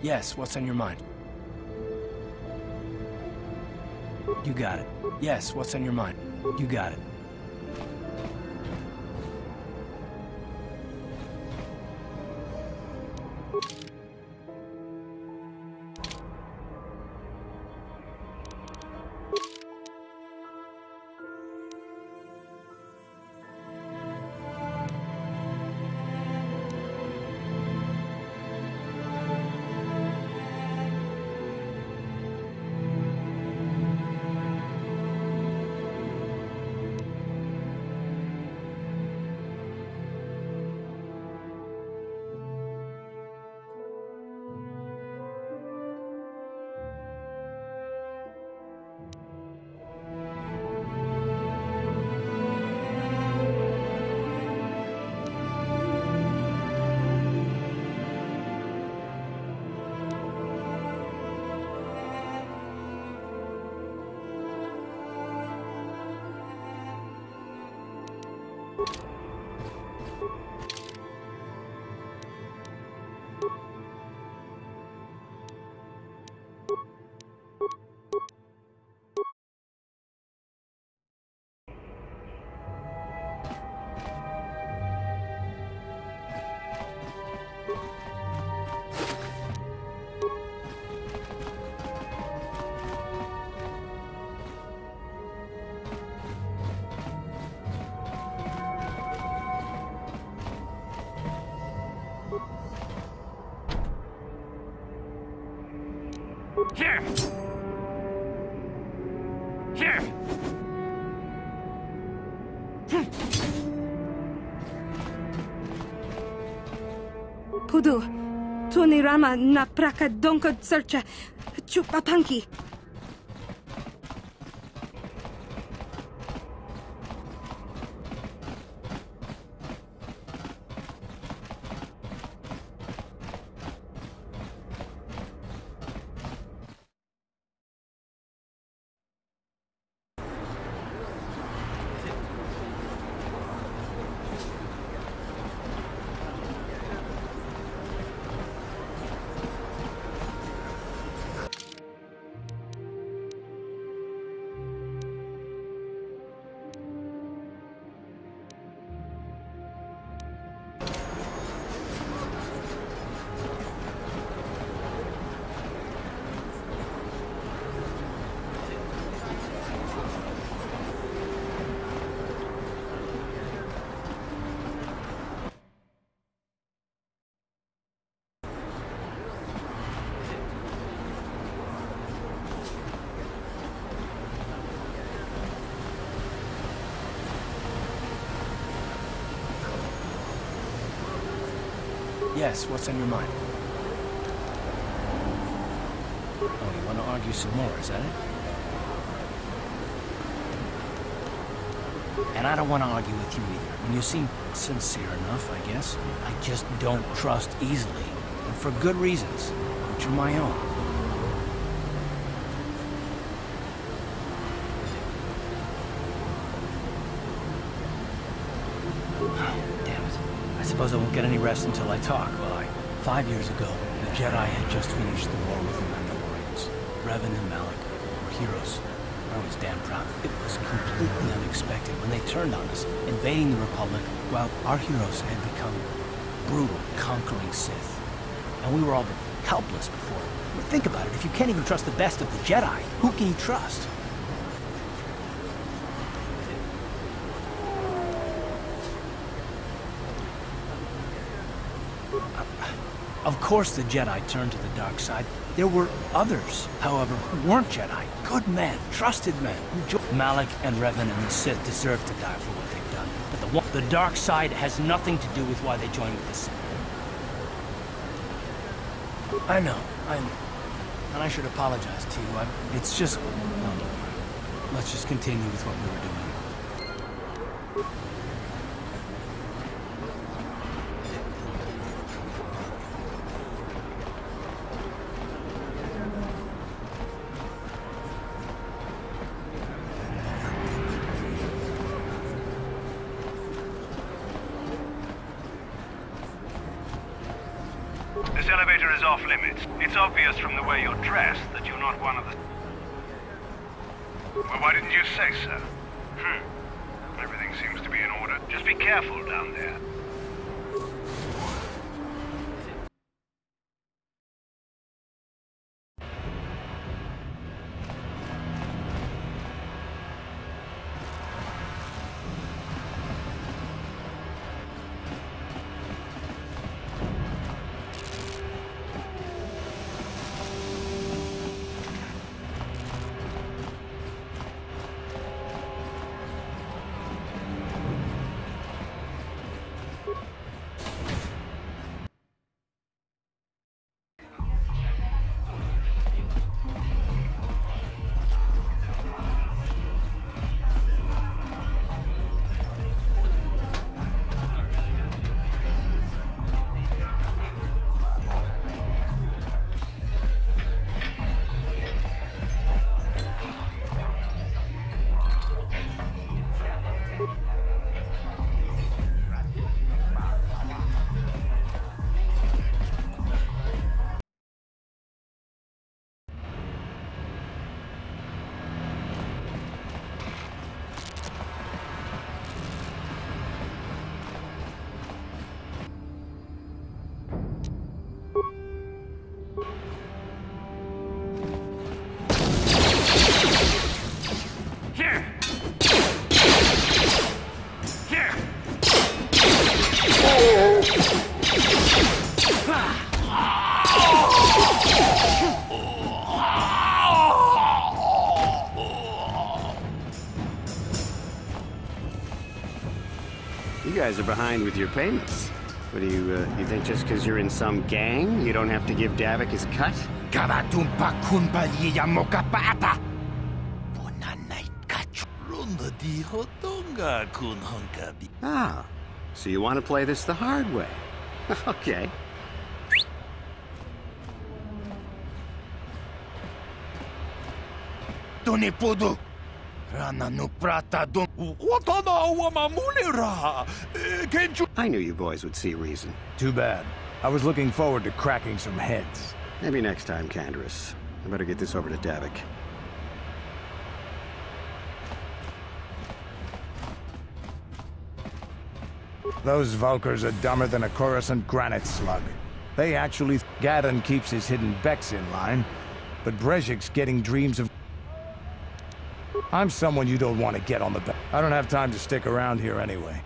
Yes, what's on your mind? You got it. Yes, what's on your mind? You got it. Here! Here! Pudu, Tunirama na praka donko searcha chupapanki. Yes, what's on your mind? Oh, you want to argue some more, is that it? And I don't want to argue with you either. I mean, you seem sincere enough, I guess. I just don't trust easily, and for good reasons, which are my own. I suppose I won't get any rest until I talk, will I? 5 years ago, the Jedi had just finished the war with the Mandalorians. Revan and Malik were heroes. I was damn proud. It was completely unexpected when they turned on us, invading the Republic, while our heroes had become brutal, conquering Sith. And we were all helpless before. I mean, think about it. If you can't even trust the best of the Jedi, who can you trust? Of course the Jedi turned to the dark side. There were others, however, who weren't Jedi. Good men, trusted men. Malik and Revan and the Sith deserve to die for what they've done. But the dark side has nothing to do with why they joined with the Sith. I know. And I should apologize to you. It's just... let's just continue with what we were doing. This This elevator is off limits. It's obvious from the way you're dressed that you're not one of the... Well, why didn't you say so? Everything seems to be in order. Just be careful down there. You guys are behind with your payments. What do you think just because you're in some gang, you don't have to give Davik his cut? Ah, so you want to play this the hard way. Okay. I knew you boys would see reason. Too bad. I was looking forward to cracking some heads. Maybe next time, Canderous. I better get this over to Davik. Those Vulkars are dumber than a Coruscant granite slug. They actually... Gadon keeps his hidden Becks in line, but Brezhik's getting dreams of... I'm someone you don't want to get on the back. I don't have time to stick around here anyway.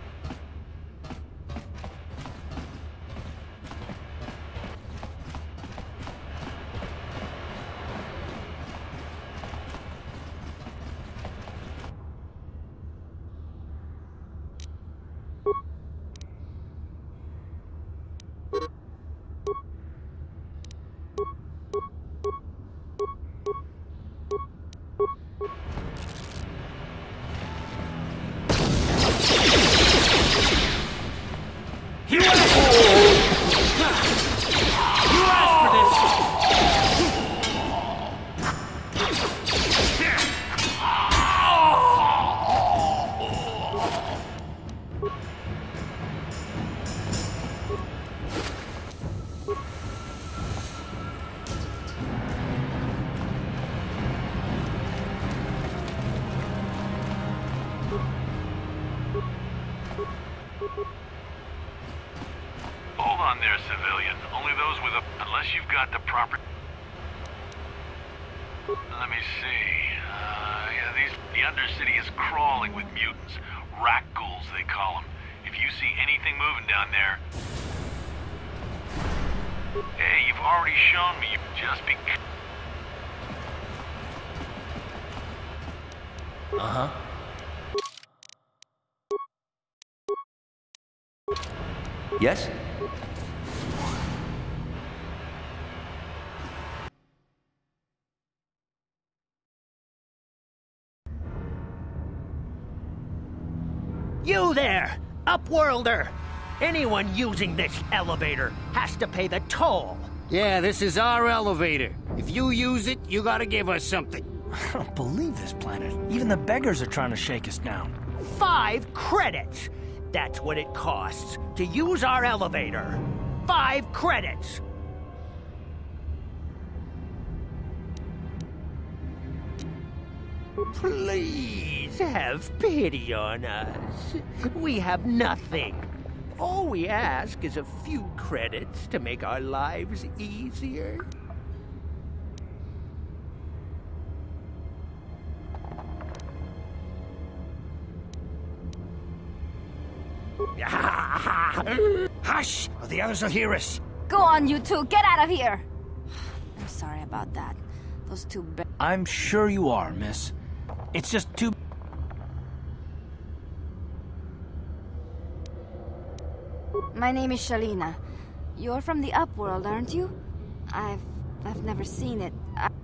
Hold on there, civilian. Only those with a... Unless you've got the proper... Let me see. The Undercity is crawling with mutants. Rat ghouls, they call them. If you see anything moving down there... Hey, you've already shown me. Just be... Uh-huh. Yes? You there, Upworlder! Anyone using this elevator has to pay the toll. Yeah, this is our elevator. If you use it, you gotta give us something. I don't believe this planet. Even the beggars are trying to shake us down. 5 credits! That's what it costs to use our elevator. 5 credits! Please have pity on us. We have nothing. All we ask is a few credits to make our lives easier. Hush, or the others will hear us. Go on, you two. Get out of here. I'm sorry about that. Those two I'm sure you are, miss. It's just too... My name is Shalina. You're from the Upworld, aren't you? I've never seen it.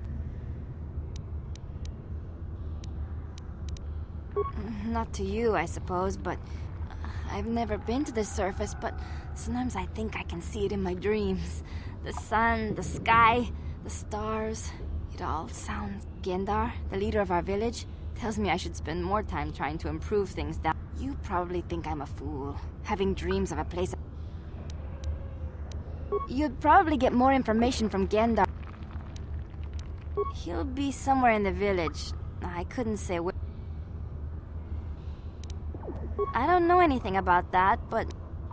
Not to you, I suppose, but I've never been to the surface, but sometimes I think I can see it in my dreams. The sun, the sky, the stars. It all sounds... Gendar, the leader of our village, tells me I should spend more time trying to improve things down. You probably think I'm a fool, having dreams of a place... You'd probably get more information from Gendar. He'll be somewhere in the village. I couldn't say where... I don't know anything about that, but...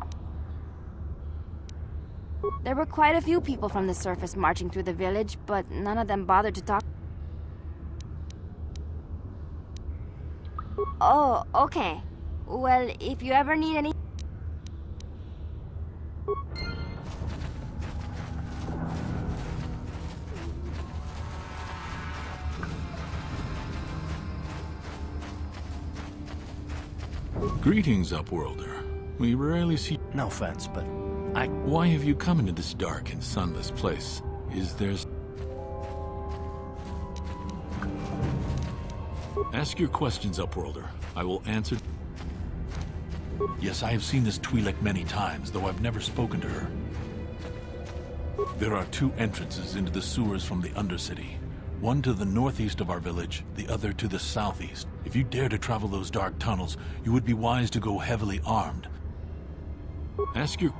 There were quite a few people from the surface marching through the village, but none of them bothered to talk. Oh, okay. Well, if you ever need any... Greetings, Upworlder. We rarely see... No offense, but Why have you come into this dark and sunless place? Is there... Ask your questions, Upworlder. I will answer... Yes, I have seen this Twi'lek many times, though I've never spoken to her. There are two entrances into the sewers from the Undercity. One to the northeast of our village, the other to the southeast. If you dare to travel those dark tunnels, you would be wise to go heavily armed. Ask your...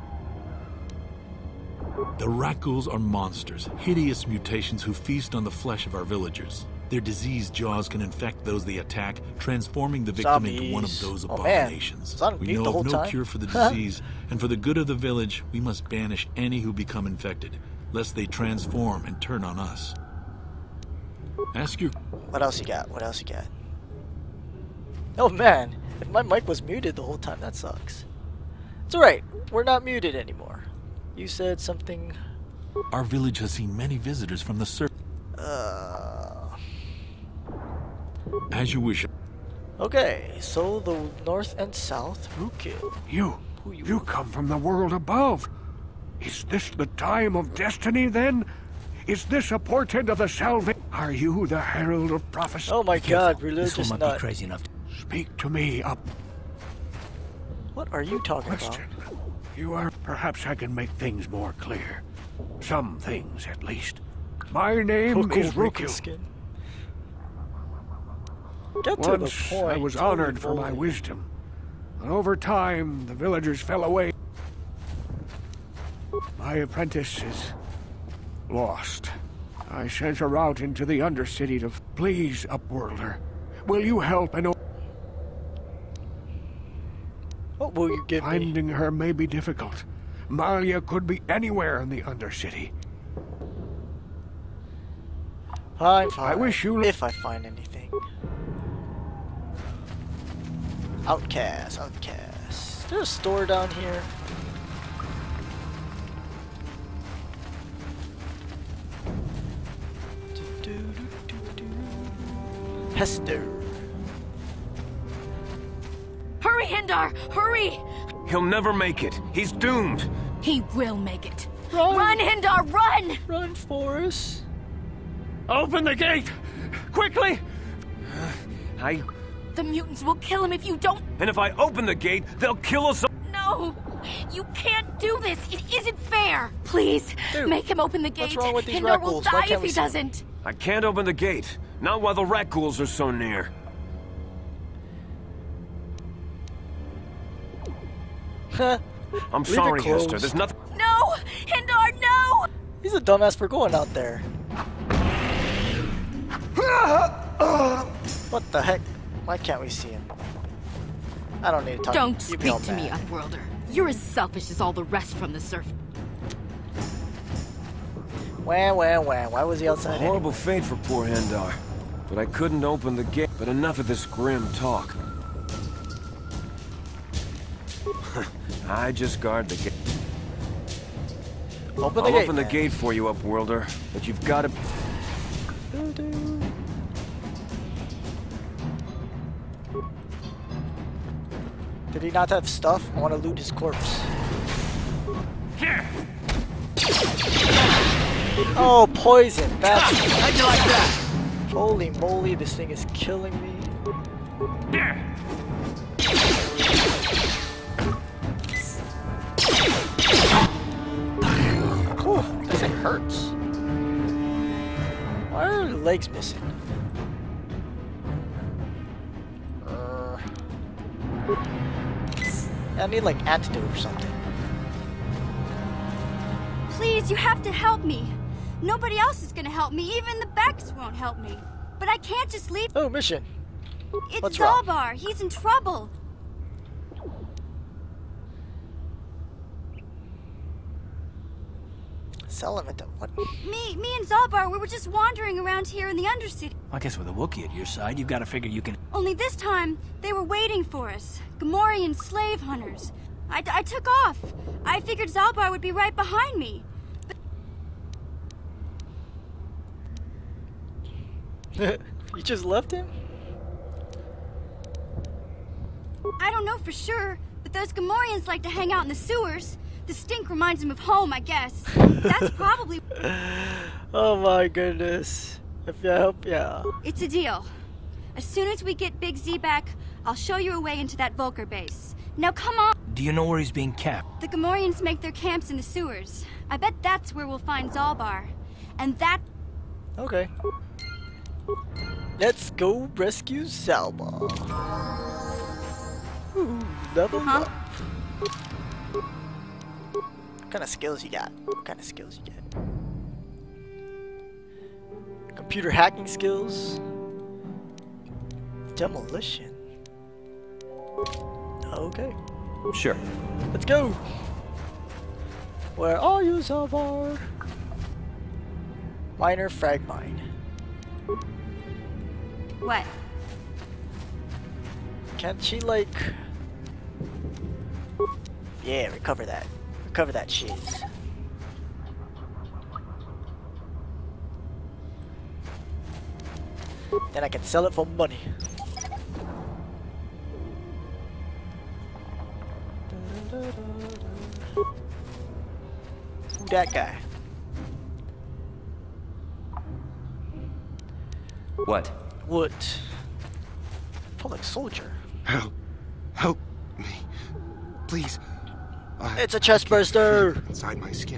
The Rakghouls are monsters, hideous mutations who feast on the flesh of our villagers. Their diseased jaws can infect those they attack, transforming the victim into one of those abominations. We know of no cure for the disease, and for the good of the village, we must banish any who become infected, lest they transform and turn on us. Ask your... What else you got? What else you got? Oh man, if my mic was muted the whole time, that sucks. It's alright, we're not muted anymore. You said something... Our village has seen many visitors from the surface. As you wish. Okay, so the north and south, Rookil. You come from the world above. Is this the time of destiny then? Is this a portent of the salvation? Are you the herald of prophecy? Oh my god, religious this will not nut. be crazy enough to... Speak to me up. What are you talking Question. You are... Perhaps I can make things more clear. Some things, at least. My name is Rookil. Get to the Once point. I was honored for my wisdom. And over time, the villagers fell away. My apprentice is lost. I sent her out into the Undercity to... Please, Upworlder, will you help and... What will you give me? Finding her may be difficult. Malia could be anywhere in the Undercity. Fine. I wish you... If I find anything. Outcast. Is there a store down here? Hester. Hurry, Hindar! Hurry! He'll never make it. He's doomed. He will make it. Run! Run, Hindar, run! Run, Forrest. Open the gate! Quickly! The mutants will kill him if you don't... And if I open the gate, they'll kill us all. No! You can't do this! It isn't fair! Please, Dude, make him open the gate. what's wrong with these Hindar will Rakghouls? Why die can't if we he see him? doesn't. I can't open the gate. Not while the Rakghouls are so near. I'm Leave sorry, it closed. Hester. There's nothing... No! Hindar, no! He's a dumbass for going out there. What the heck? Why can't we see him? I don't need to talk. Don't You be all speak to me, mad. Upworlder. You're as selfish as all the rest from the surf. Wah, wah, wah. Why was he outside? A horrible fate for poor Hendar. But I couldn't open the gate. But enough of this grim talk. I just guard the gate. Open the I'll gate. open the man. gate for you, Upworlder. But you've got to... Did he not have stuff? I want to loot his corpse. Here. Oh, poison! That's How'd you like that? holy moly! This thing is killing me. Here. Cool. This thing hurts. Why are the legs missing? I need like antidote or something. Please, you have to help me. Nobody else is gonna help me. Even the Becks won't help me. But I can't just leave. Oh, mission. It's What's wrong? Zalbar. He's in trouble. Sell him at the what? Me and Zalbar, we were just wandering around here in the Undercity. I guess with a Wookiee at your side, you've got to figure you can... Only this time, they were waiting for us. Gamorrean slave hunters. I took off. I figured Zalbar would be right behind me. You just left him? I don't know for sure, but those Gamorreans like to hang out in the sewers. The stink reminds them of home, I guess. That's probably... Oh my goodness. If you help, yeah. It's a deal. As soon as we get Big Z back, I'll show you a way into that Volker base. Now come on! Do you know where he's being kept? The Gamorreans make their camps in the sewers. I bet that's where we'll find Zalbar. And that... Okay. Let's go rescue Zalbar. Ooh, level up. What kind of skills you got? What kind of skills you get? Computer hacking skills. Demolition. Okay. Sure. Let's go. Where are you, Zalbar? Minor frag mine. What? Can't she like... Yeah, recover that. Recover that shiz. Then I can sell it for money. Who that guy? What? What? Public soldier. Help. Help me. Please. It's a chest burster! Inside my skin.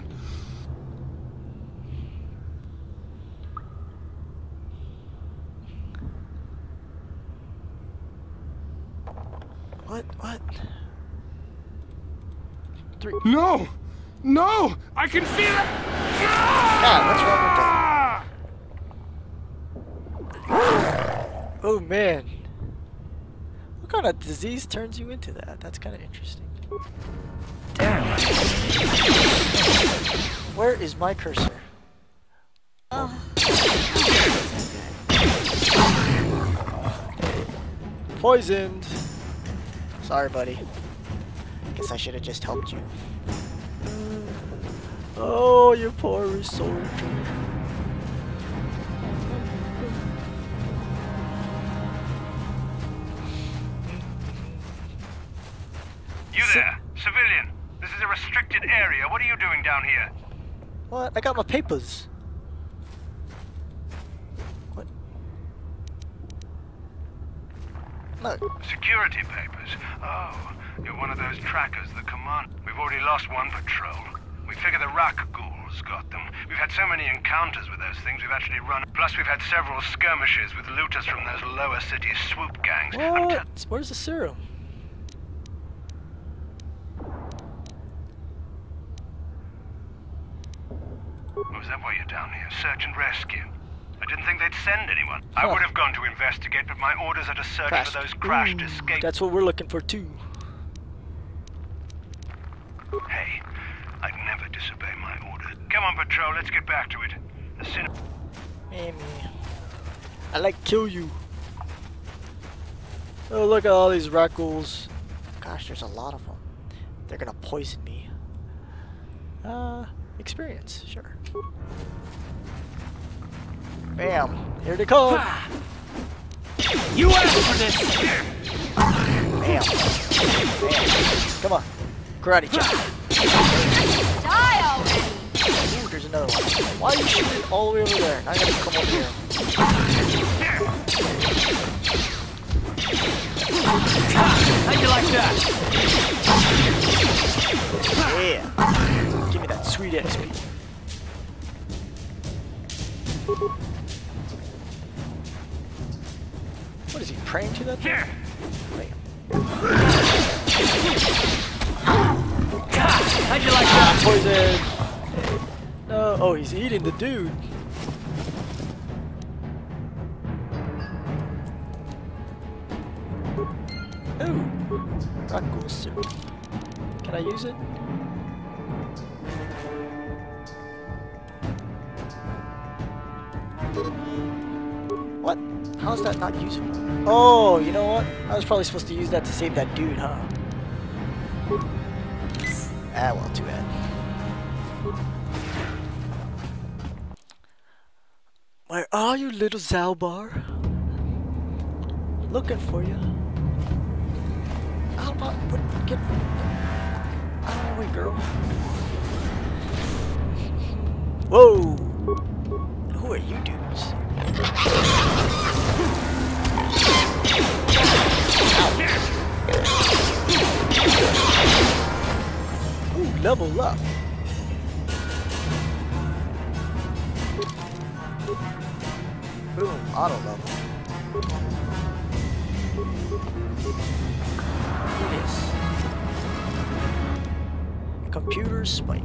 What? Three. No! No! I can feel it! God, what's wrong with that? Oh man. What kind of disease turns you into that? That's kind of interesting. Damn. Where is my cursor? Poisoned. Sorry, buddy. Guess I should have just helped you. Oh, you poor soldier. You there, civilian. This is a restricted area. What are you doing down here? What? I got my papers. What? No. Security papers. Oh, you're one of those trackers that come on. We've already lost one patrol. We figure the Rak ghouls got them. We've had so many encounters with those things, we've actually run. Plus, we've had several skirmishes with looters from those lower city swoop gangs. What? Where's the serum? Oh, is that why you're down here? Search and rescue. A I didn't think they'd send anyone. I would have gone to investigate, but my orders are to search for those crashed escapes. That's what we're looking for too. Hey, I'd never disobey my orders. Come on, Patrol, let's get back to it. Amy, I like kill you. Oh, look at all these rat ghouls. Gosh, there's a lot of them. They're gonna poison me. Experience, sure. Bam, here they come. You asked for this. Bam, bam. Come on, karate chop. Die already! Ooh, there's another one. Why are you shooting all the way over there? Now I gotta come over here. How'd you like that? Yeah. Give me that sweet XP. What is he praying to that thing? How'd you like that? Poison. No. Oh, he's eating the dude. Ooh. Rat ghoul syrup. Can I use it? What? How's that not usable? Oh, you know what? I was probably supposed to use that to save that dude, huh? Ah, well, too bad. Where are you, little Zalbar? Looking for you. How about get out of my way, girl? Whoa! Who are you dudes? Ooh, level up. Boom, auto level. Yes. Computer spike.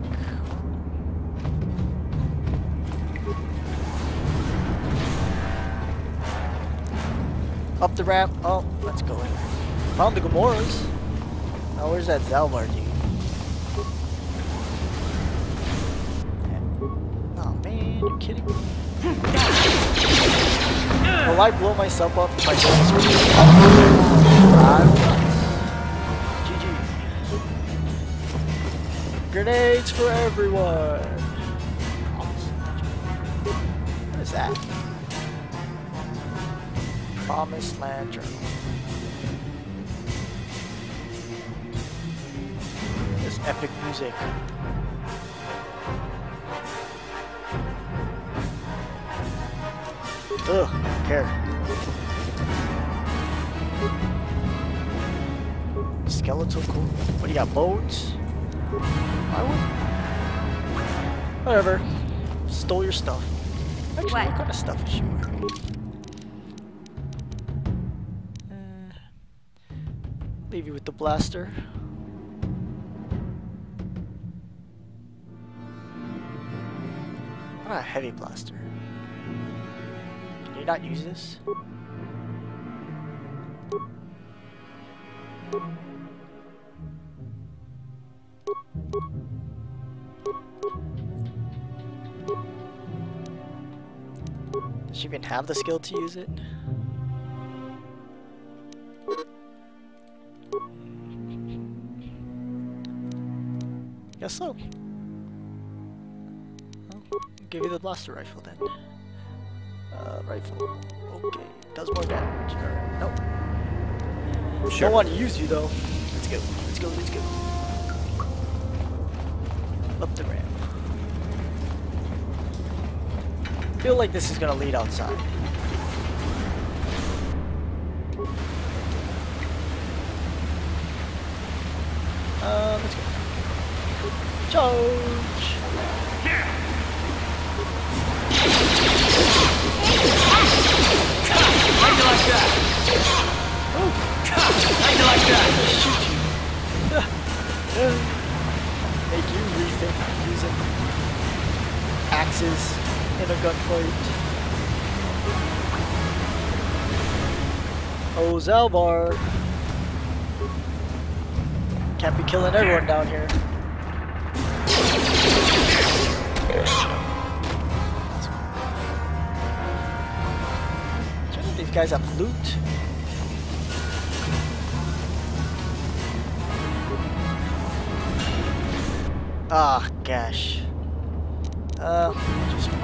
Up the ramp. Oh, let's go in. Found the Gamoras. Oh, where's that Zalbar dude? Oh man, you're kidding me. Will I blow myself up if I do this? GG. Grenades for everyone. What is that? Promised Land Journal. This epic music. Ugh, I don't care. Skeletal cool. What do you got, bones? I would. Whatever. Stole your stuff. Actually, what kind of stuff is she wearing? Leave you with the blaster. Ah, heavy blaster. Can you not use this? Does she even have the skill to use it? Guess so. I'll give you the blaster rifle then. Rifle. Okay, does more damage. Alright, nope. Sure. Don't want to use you though. Let's go. Let's go. Let's go. Up the ramp. Feel like this is gonna lead outside. Let's go. Charge! How'd you like that? Oh! How'd you like that? Shoot you. Make you rethink using axes in a gunfight. Oh, Zalbar. Can't be killing everyone down here. These guys have loot. Ah, gosh. Just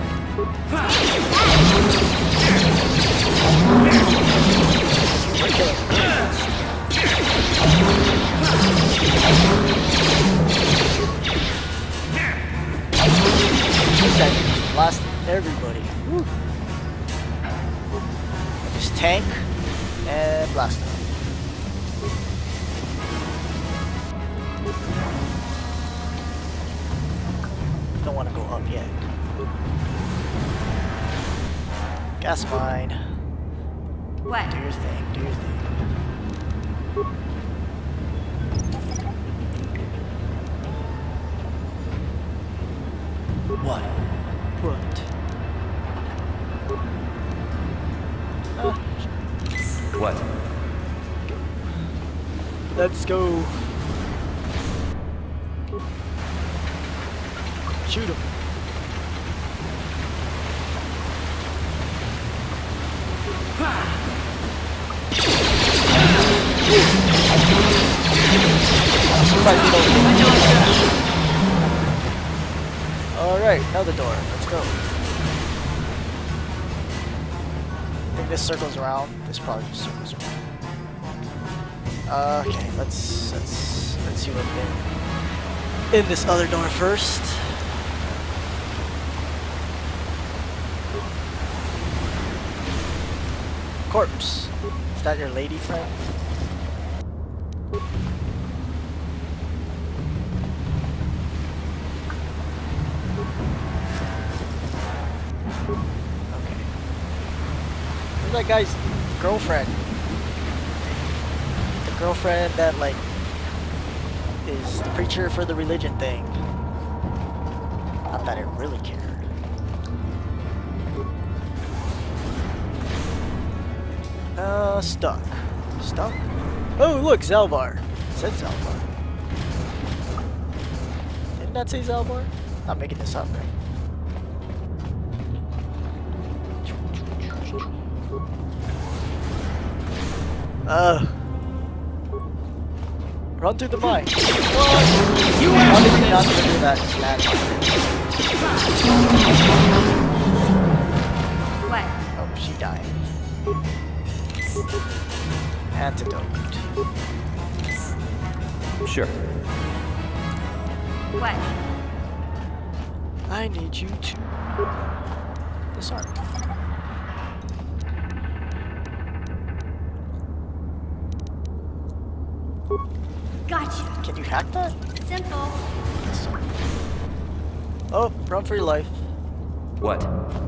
blast everybody. Woo. Just tank and blast them. Don't want to go up yet. Gas mine. What? Do your thing, do your thing. What? What? What? Let's go. Shoot him. Alright, another door. Let's go. I think this circles around. This probably just circles around. Okay, let's see what's in this other door first. Corpse. Is that your lady friend? Okay. Who's that guy's girlfriend? The girlfriend that like is the preacher for the religion thing. Not that I really cared. Stuck. Stuck? Oh, look, Zalbar. It said Zalbar. Didn't that say Zalbar? Not making this up, right? Run through the mine. What? You how did you not do that? What? Oh, she died. Antidote. Sure. What? I need you to disarm. Gotcha. Can you hack that? Simple. Oh, run for your life. What?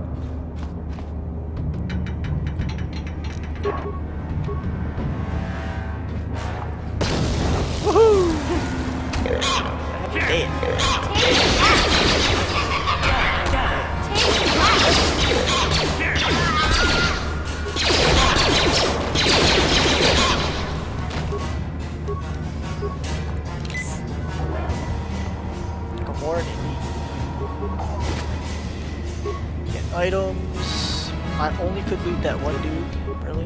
Woohoo! Dead. Good morning. Get items. I only could loot that one dude. Really?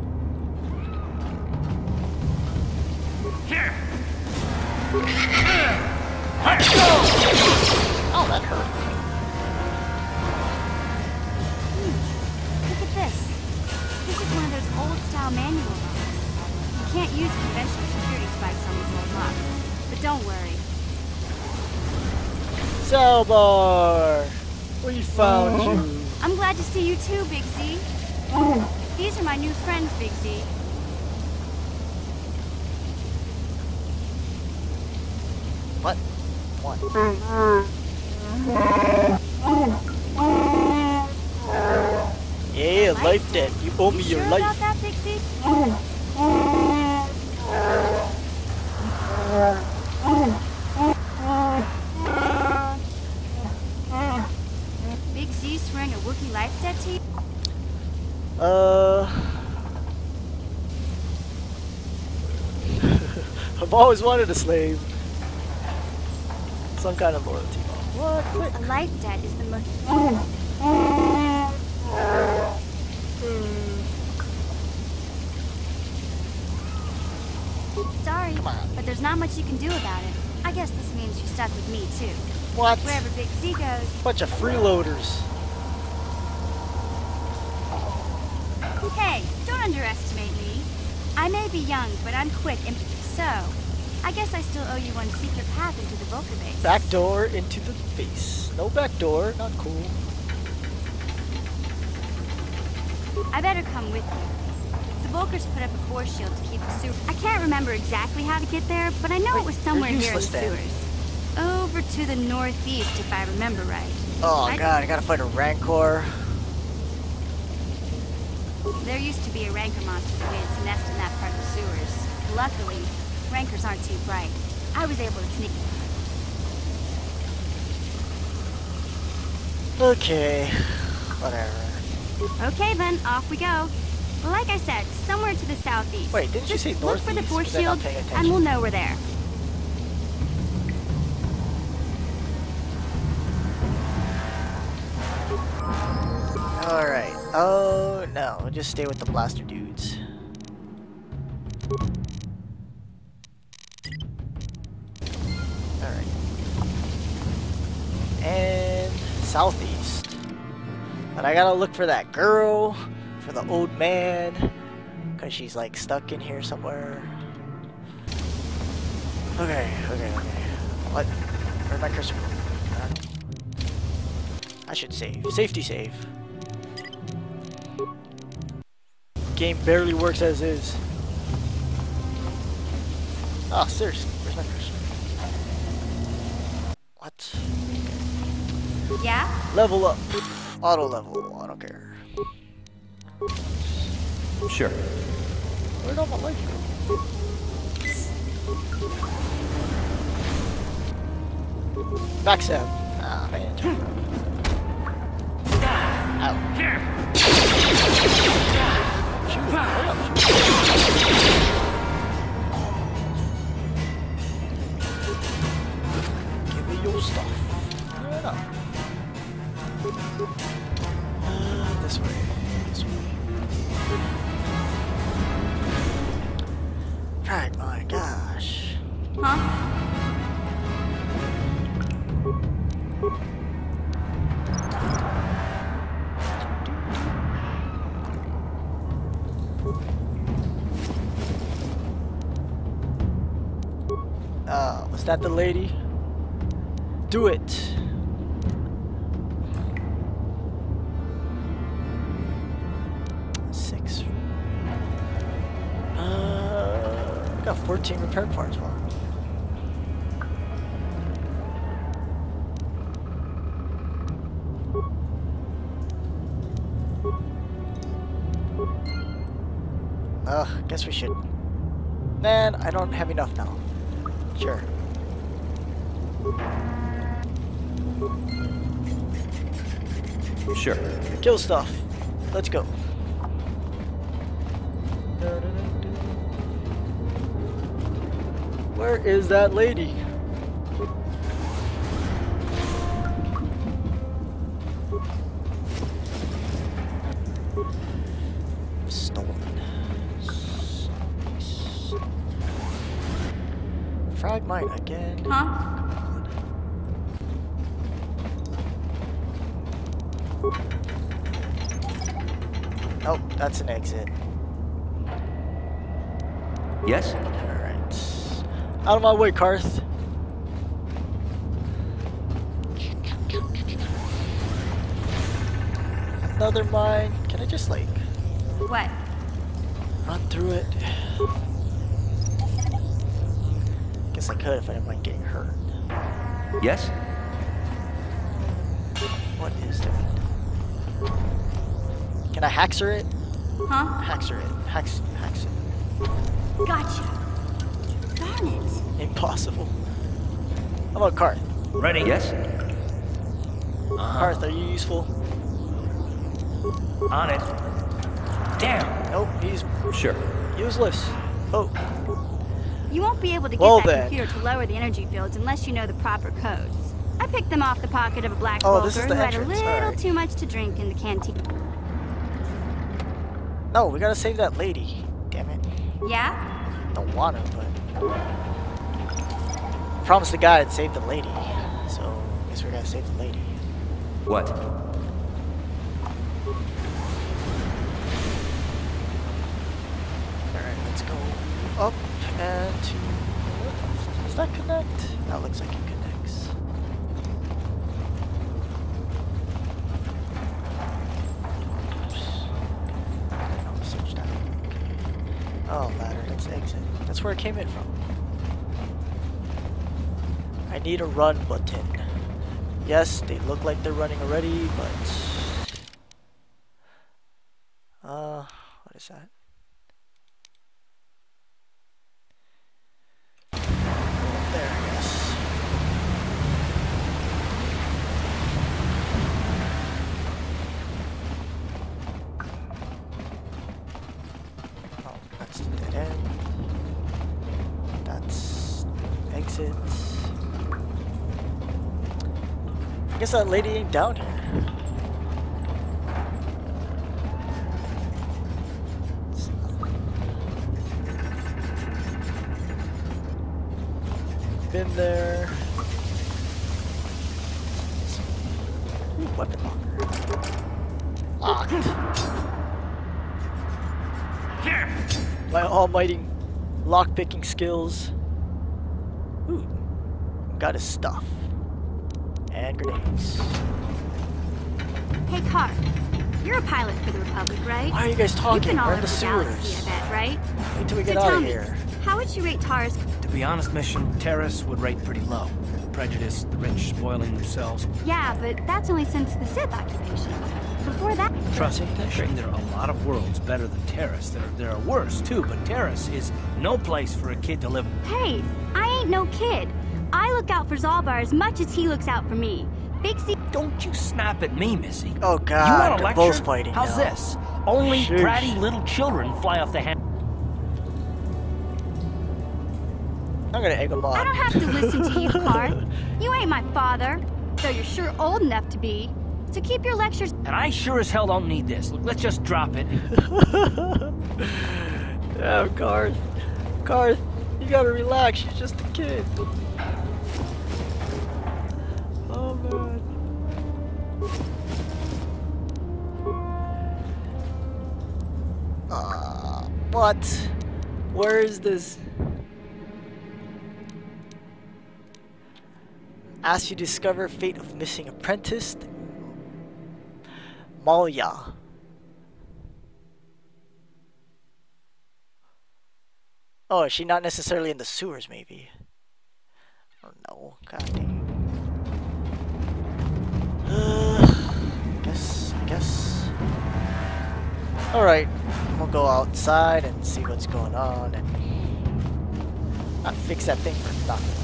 Oh, that hurt. Look at this. This is one of those old-style manual locks. You can't use conventional security spikes on these old locks. But don't worry. Zalbar! We found you. I'm glad to see you too, Big Z. These are my new friends, Big Z. What? What? Yeah, life debt. You owe me your Sure life. about that, Big Z? Big Z swearing a Wookiee life debt to you? I've always wanted a slave. Some kind of loyalty. What? A life debt is the most... Sorry, but there's not much you can do about it. I guess this means you're stuck with me, too. What? Wherever Big Z goes. Bunch of freeloaders. Hey, don't underestimate me. I may be young, but I'm quick and so... I guess I still owe you one secret path into the Volker base. Back door into the base. No back door, not cool. I better come with you. The Volkers put up a force shield to keep the sewer. I can't remember exactly how to get there, but I know it was somewhere here in the sewers. Over to the northeast, if I remember right. Oh god, I gotta fight a Rancor. There used to be a Rancor monster that made its nest in that part of the sewers. Luckily, Rancors aren't too bright. I was able to sneak. Okay, whatever. Okay then, off we go. Like I said, somewhere to the southeast. Wait, didn't you say Look northeast? for the force Was I not shield, paying and attention? we'll know we're there. Alright. Oh no, we'll just stay with the blaster dudes. Alright. And southeast. But I gotta look for that girl, for the old man, because she's like stuck in here somewhere. Okay. What? Where'd my cursor go? I should save. Safety save. Game barely works as is. Oh, seriously, where's my cursor? What? Yeah? Level up. Auto level. I don't care. Sure. Where'd all my life go? Backstab. Ah, man. Ow. Give me your stuff. Right up. This way. Right, my gosh. Huh? Was that the lady? Do it. Six. Got 14 repair parts. Wow. Guess we should. Man, I don't have enough now. Sure. Sure. Kill stuff. Let's go. Where is that lady? Stolen. Frag mine again. Huh? Oh, that's an exit. Yes? Alright. Out of my way, Karth. Another mine. Can I just, like... What? Run through it? Guess I could if I didn't mind getting hurt. Yes? What is that? Can I haxer it? Huh? Haxer it. Hax it. Gotcha. Darn it. Impossible. How about Karth? Ready? Yes? Karth, are you useful? On it. Damn! Nope, he's Sure. useless. Oh. You won't be able to get Well, that then. computer to lower the energy fields unless you know the proper codes. I picked them off the pocket of a black Oh, Vulgar this is the who had a entrance, little alright. too much to drink in the canteen. No, we gotta save that lady. Damn it. Yeah? Don't want to, but... Promised the guy I'd save the lady. So, I guess we gotta save the lady. What? Alright, let's go up and to... Does that connect? That looks like it connects. Oh, search that. Oh, ladder, let's exit. That's where I came in from. I need a run button. Yes, they look like they're running already, but... what is that? There, I guess. Oh, that's the dead end. That's exit. I guess that lady ain't down here. Been there. Ooh, weapon locker. Locked. My almighty lockpicking skills. Ooh, got his stuff. And grenades. Hey, Car. You're a pilot for the Republic, right? Why are you guys talking? You've been all We're over in the the galaxy, sewers. I bet, right? Wait till we get So out tell of me, here. how would you rate Tara's... To be honest, Mission, terrorists would rate pretty low. Prejudice, the rich spoiling themselves. Yeah, but that's only since the Sith occupation. Before that... Trust me, Mission, there are a lot of worlds better than Terrace. There are worse, too, but Terrace is no place for a kid to live. Hey, I ain't no kid. I look out for Zalbar as much as he looks out for me. Big C... Don't you snap at me, Missy. Oh god, You want a they're lecture? both fighting How's now. this? Only Sheesh. bratty little children fly off the hand. I'm gonna egg them on. I don't have to listen to you, Car. You ain't my father, though you're sure old enough to be. So keep your lectures... And I sure as hell don't need this. Look, let's just drop it. Yeah, Garth. Garth, you gotta relax. She's just a kid. Oh, man. What? Where is this? As you discover fate of missing apprentice, Malya. Oh, is she not necessarily in the sewers, maybe? I don't know. God dang. Guess. Alright, we'll go outside and see what's going on and not fix that thing for nothing.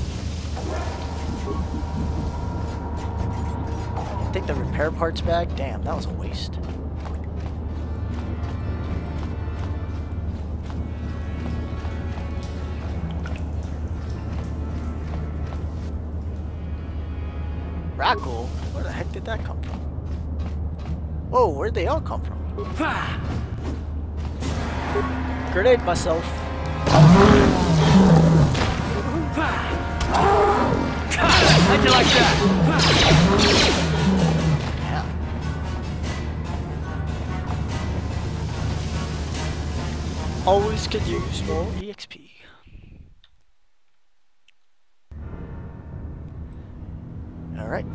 Take the repair parts back? Damn, that was a waste. Rackle? Where the heck did that come from? Whoa, where'd they all come from? Grenade myself. How'd you like that? Yeah. Always could use more EXP. Alright.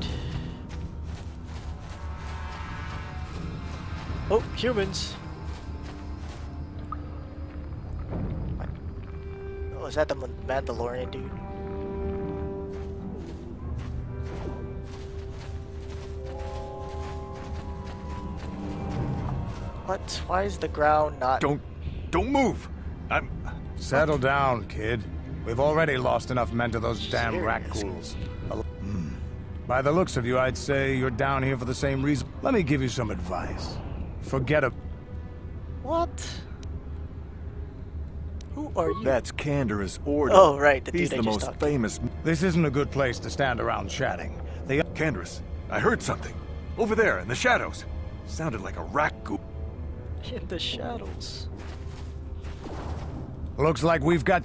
Oh, humans. Oh, is that the Mandalorian dude? What? Why is the ground not... Don't move! Settle down, kid. We've already lost enough men to those damn rat ghouls. By the looks of you, I'd say you're down here for the same reason. Let me give you some advice. Forget What? Who are you? That's Candora's order. Oh, right, the dude He's I the just most talked to. famous. This isn't a good place to stand around chatting. Candace, I heard something. Over there, in the shadows. Sounded like a rat ghoul. In the shadows. Looks like we've got...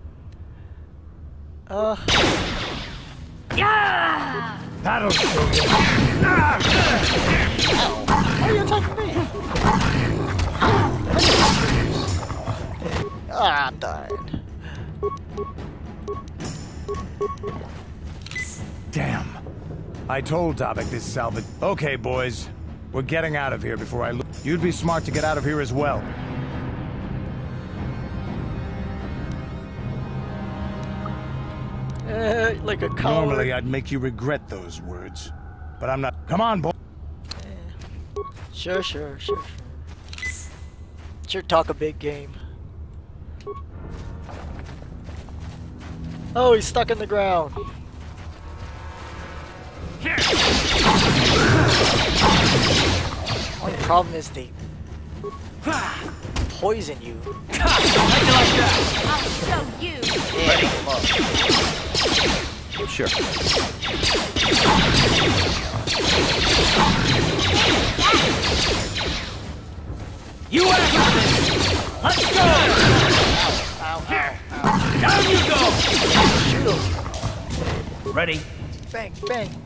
Yeah! That'll show you. Ow. Why are you attacking me? Ah, I'm dying. Damn. I told Davik this salvage... Okay, boys. We're getting out of here before I lose. You'd be smart to get out of here as well. Like a coward. Normally, I'd make you regret those words. But I'm not... Come on, boy. Sure. Sure, talk a big game. Oh, he's stuck in the ground. Only problem is they poison you. I'll show you. Yeah, Sure. You asked for this! Let's go! Ow. Down you go! Shoot him. Ready? Bang.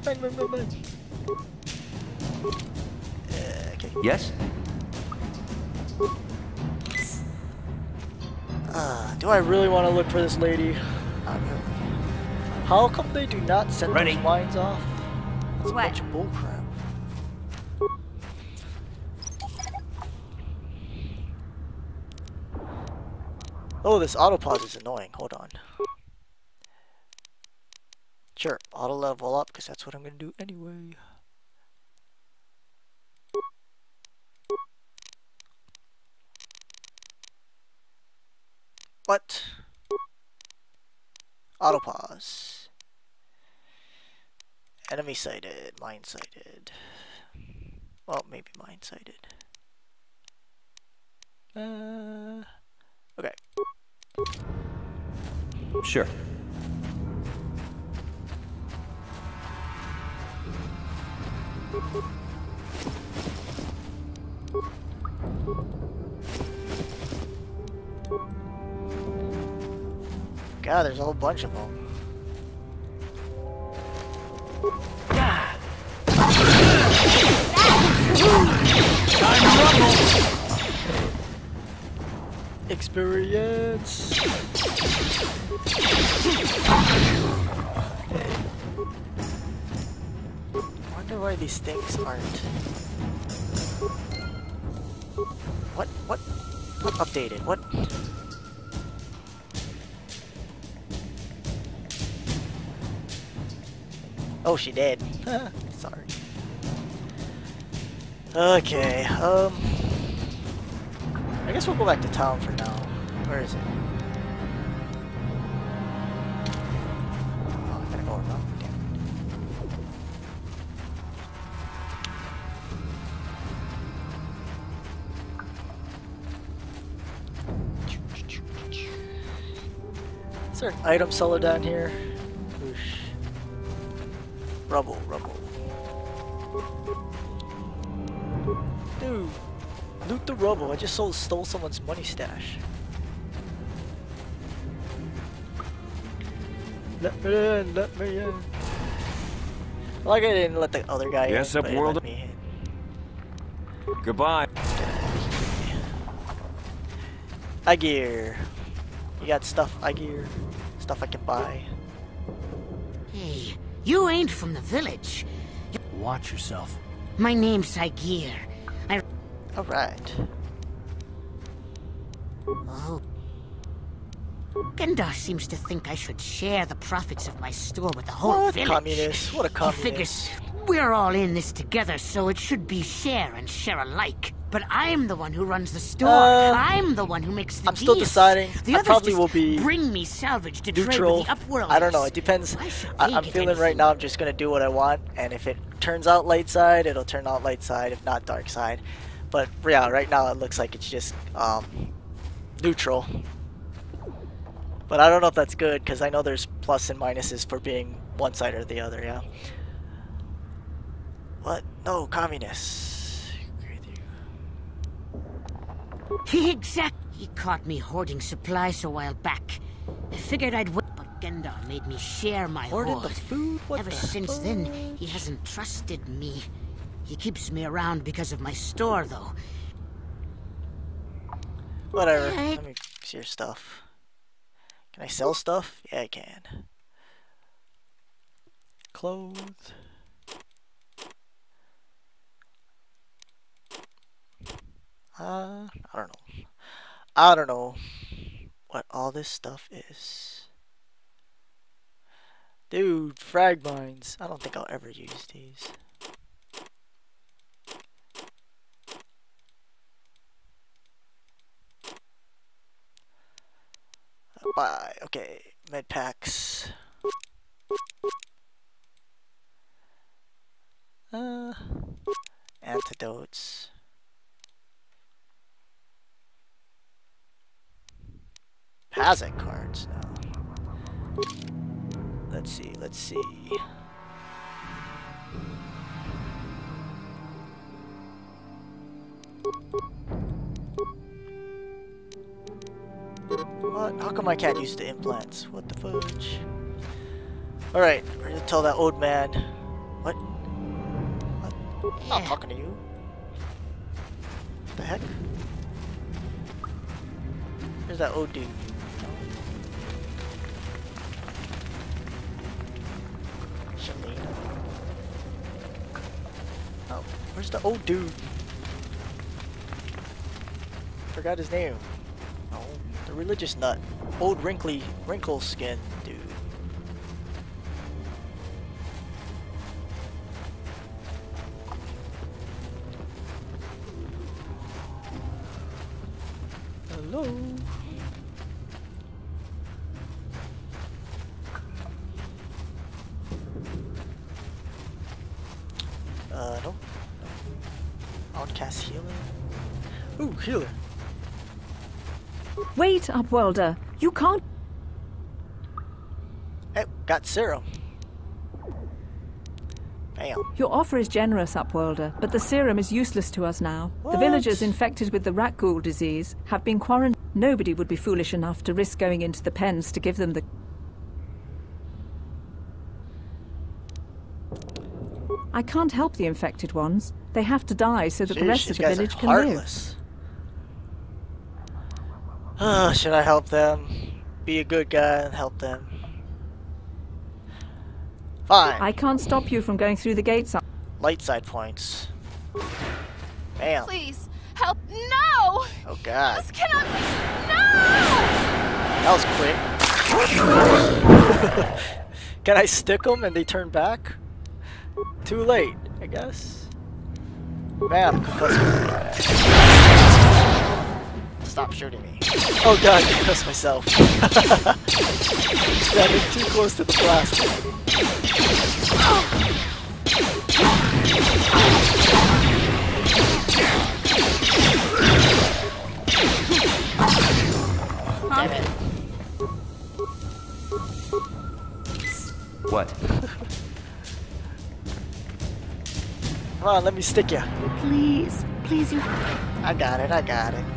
Okay. Yes? Do I really want to look for this lady? Not really. How come they do not send those mines off? That's a bunch of bullcrap. Oh, this auto pause is annoying. Hold on. Sure, auto level up because that's what I'm gonna do anyway. What? Auto pause. Enemy sighted. Mine sighted. Well, maybe mine sighted. Okay. Sure. God, there's a whole bunch of them. Time to rumble! Experience. Wonder why these things aren't. What updated? What? Oh, she did. Sorry. Okay, I guess we'll go back to town for now. Where is it? Oh, I gotta go around. Damn it. Is there an item seller down here? Whoosh. Rubble. Dude, loot the rubble. I just stole someone's money stash. Let me in. Like I didn't let the other guy Yes, in, up but it world. let me in. Goodbye. Aegir. You got stuff, Aegir? Stuff I can buy. Hey, you ain't from the village. Watch yourself. My name's Aegir. Alright. Oh. Gendar seems to think I should share the profits of my store with the whole What village. communist? What a He communist. figures we're all in this together, so it should be share and share alike. But I'm the one who runs the store. I'm the one who makes the I'm still deals. deciding. The I others probably just will be bring me salvage to trade neutral. with the Upworlders. I don't know. It depends. I'm feeling right now I'm just gonna do what I want, and if it turns out light side, it'll turn out light side. If not, dark side. But yeah, right now it looks like it's just neutral. But I don't know if that's good, because I know there's plus and minuses for being one side or the other, yeah. What? No, communists. Exact. He caught me hoarding supplies a while back. I figured I'd wait, but Gendar made me share my Hoarded the hoard. food? What Ever the since then, he hasn't trusted me. He keeps me around because of my store, though. Whatever. Let me see your stuff. Can I sell stuff? Yeah, I can. Clothes. I don't know. I don't know what all this stuff is. Dude, frag mines. I don't think I'll ever use these. Bye. Okay, med packs. Antidotes. Hazard cards now. Let's see, let's see. What? How come I can't use the implants? What the fudge? Alright, we're gonna tell that old man. What? What? I'm not talking to you. What the heck? Where's that old dude? Shalina. Oh, where's the old dude? Forgot his name. Oh, the religious nut. Old wrinkle skin dude. Hello. No. Outcast healer. Ooh, healer. Wait, Upworlder. You can't. Hey, got serum. Bam. Your offer is generous, Upworlder, but the serum is useless to us now. What? The villagers infected with the rat ghoul disease have been quarantined. Nobody would be foolish enough to risk going into the pens to give them the... I can't help the infected ones. They have to die so that the rest of the village can live. Should I help them? Be a good guy and help them. Fine. I can't stop you from going through the gates. Light side points. Bam. Please, help. No! Oh god. This cannot be. No! That was quick. Can I stick them and they turn back? Too late, I guess. Bam. Stop shooting me. Oh god, I concussed myself. Standing too close to the blast. Damn it. What? Come on, let me stick ya. Please, please, you. I got it, I got it.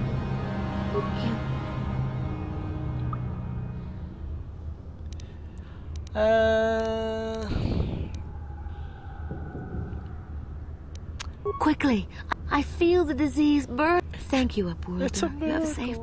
Quickly, I feel the disease burn. Thank you, Upworlder. It's a You have saved.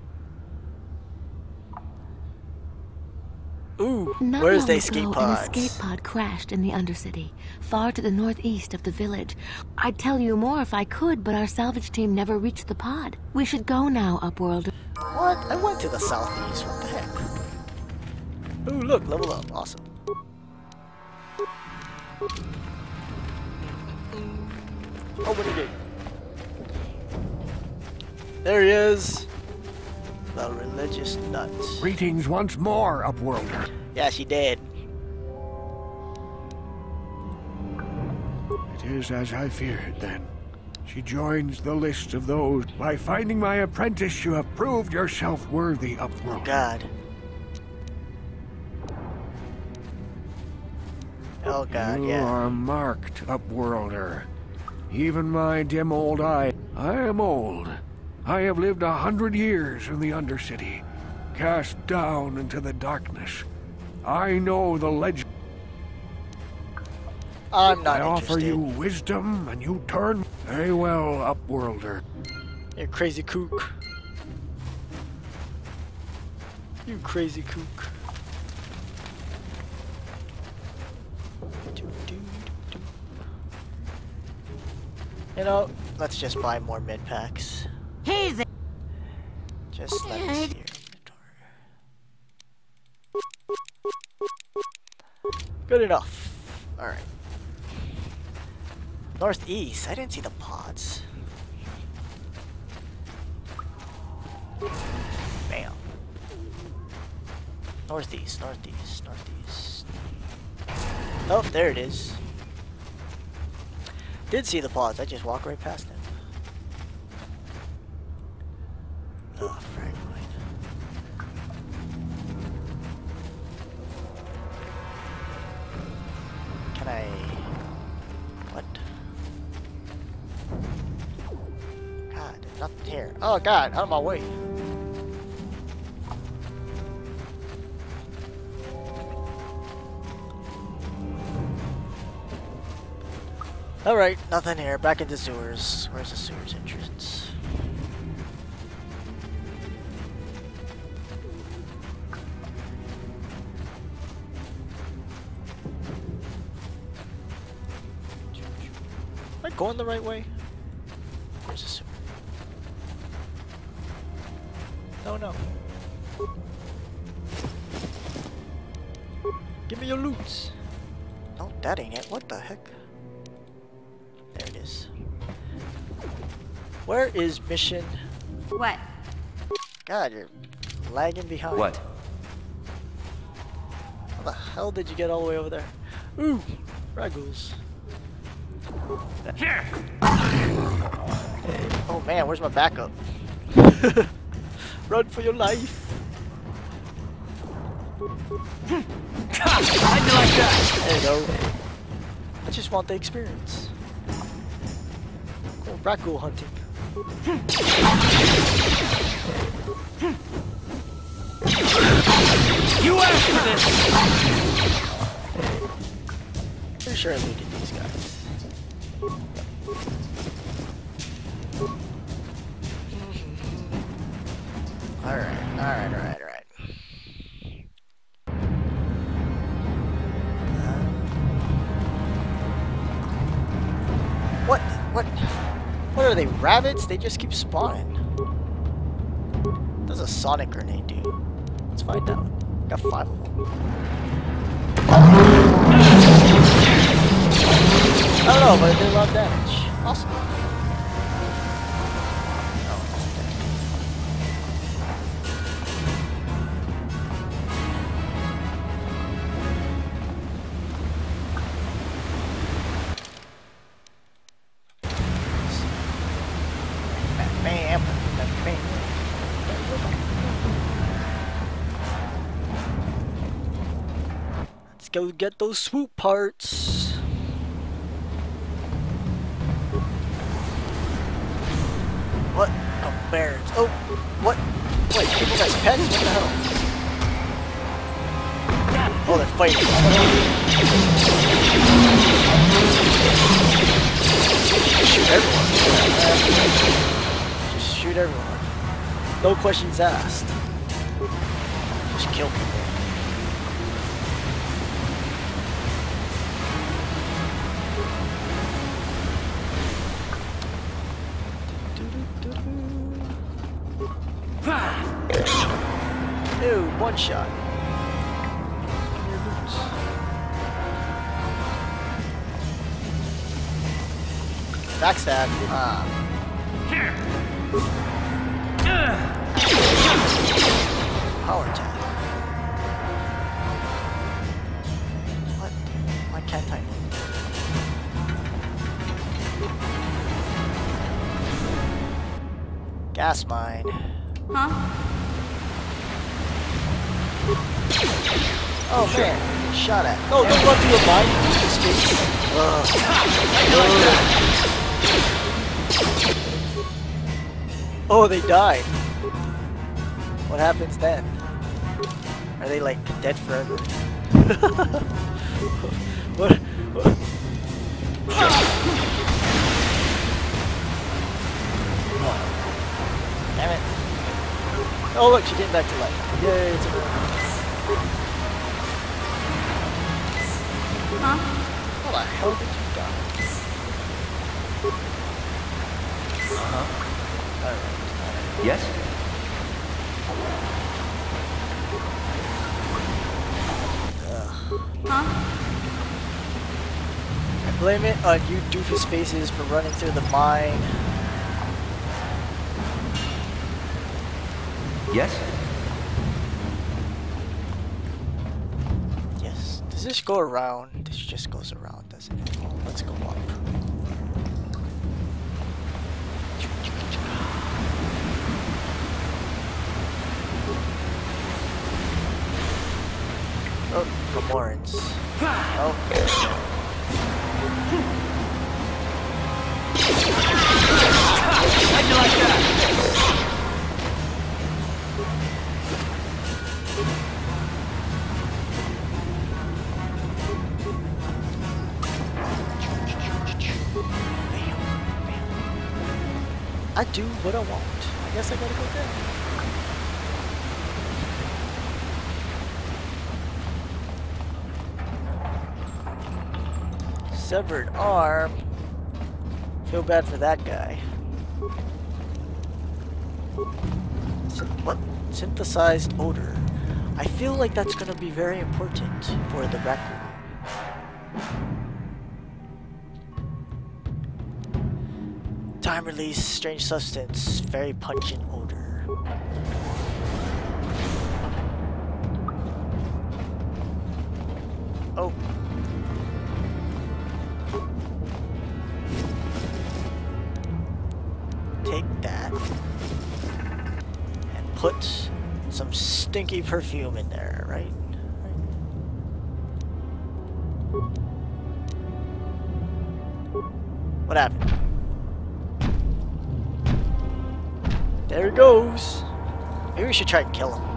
Ooh, Not where's long the ago, escape an pods? escape pod crashed in the Undercity, far to the northeast of the village. I'd tell you more if I could, but our salvage team never reached the pod. We should go now, Upworlder. What? I went to the southeast. What the heck? Ooh, look, level up. Awesome. Open the gate. There he is. The religious nut. Greetings once more, Upworlder. Yeah, she did. It is as I feared, then. She joins the list of those. By finding my apprentice, you have proved yourself worthy, Upworld. Oh, God. Oh, God, you are marked, Upworlder. Even my dim old eye. I am old. I have lived 100 years in the Undercity, cast down into the darkness. I know the legend. I'm not I interested. offer you wisdom, and you turn very well, Upworlder. You crazy kook. You crazy kook. You know, let's just buy more mid packs. Hey there. Just let me see your inventory. Good enough. Alright. Northeast. I didn't see the pods. Bam. Northeast, northeast, northeast. Oh, there it is. Did see the pods, I just walked right past them. Oh, fragment. Can I... What? God, there's nothing here. Oh God, out of my way. Alright, nothing here. Back into sewers. Where's the sewers entrance? Am I going the right way? Where's the sewer? No, no. Give me your loot. No, that ain't it. What the heck? There it is. Where is mission? What? God, you're lagging behind. What? How the hell did you get all the way over there? Ooh, raggles. Here. Oh man, where's my backup? Run for your life. How'd you like that? There you go. I just want the experience. Go raccoon hunting. You asked for this. Pretty sure I looted these guys. Alright. What are they, rabbits? They just keep spawning. What does a sonic grenade do? Let's find out. Got 5 of them. I don't know, but it did a lot of damage. Awesome. Let's go get those swoop parts. What? Oh, bears. Oh, what? Wait, people got pets? What the hell? Oh, they're fighting. Shoot everyone. Just shoot everyone. No questions asked. Just kill people. Ew, one shot. Give me your boots. Backstab. Here. Power attack. What? Why can't I? Gas mine. Huh? Oh man, shot at. No, don't run through a mine. Oh, they died. What happens then? Are they like dead forever? What? Damn it. Oh look, she came back to life. Yay, it's a girl. Huh? How the hell did you die? Alright. Yes? Huh? I blame it on you doofus faces for running through the mine. Yes? Yes. Does this go around? This just goes around, doesn't it? Let's go up. Oh, Gamorreans. Oh. How'd you like that? I do what I want. I guess I gotta go there. Severed arm. Feel bad for that guy. What? Synthesized odor. I feel like that's gonna be very important for the raccoon. Time release, strange substance, very pungent odor. Oh. Take that and put some stinky perfume in there, right? What happened? There he goes. Maybe we should try and kill him.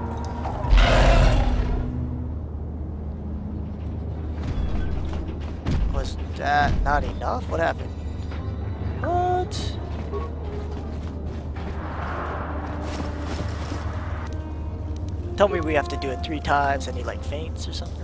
Was that not enough? What happened? What? Tell me we have to do it 3 times and he like faints or something.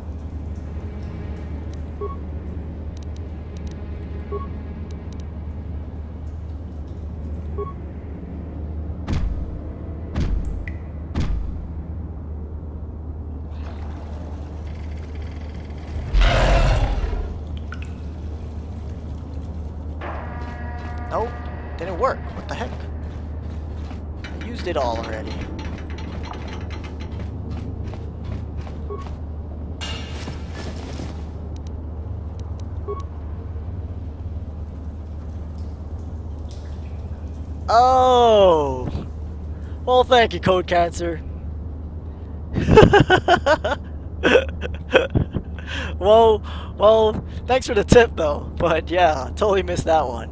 Nope, didn't work. What the heck? I used it all already. Oh! Well, thank you, Code Cancer. Well, thanks for the tip though. But yeah, totally missed that one.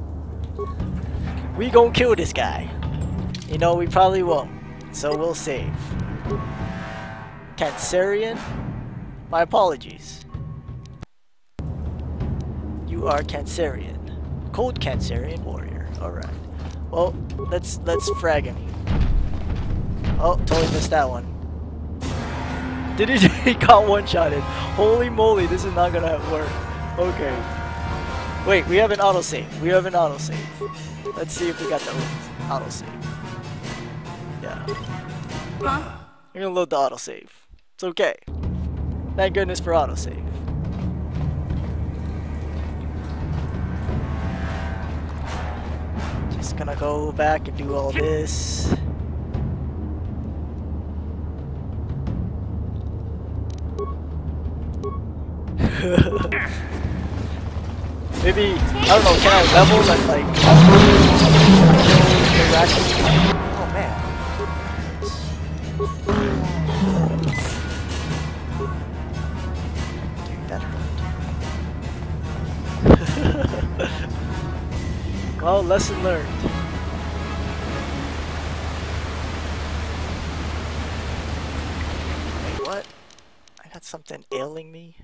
We gonna kill this guy. You know, we probably won't. So we'll save. Cancerian? My apologies. You are Cancerian. Cold Cancerian warrior. Alright. Well, let's frag him. Oh, totally missed that one. Did he got one-shotted? Holy moly, this is not gonna work. Okay. Wait, we have an autosave. We have an autosave. Let's see if we got the autosave. Yeah. Huh? We're gonna load the autosave. It's okay. Thank goodness for autosave. Just gonna go back and do all this. Maybe, I don't know, can I level and like another raccoon. Oh man. Dude, that hurt. Well, lesson learned. Wait, what? I got something ailing me.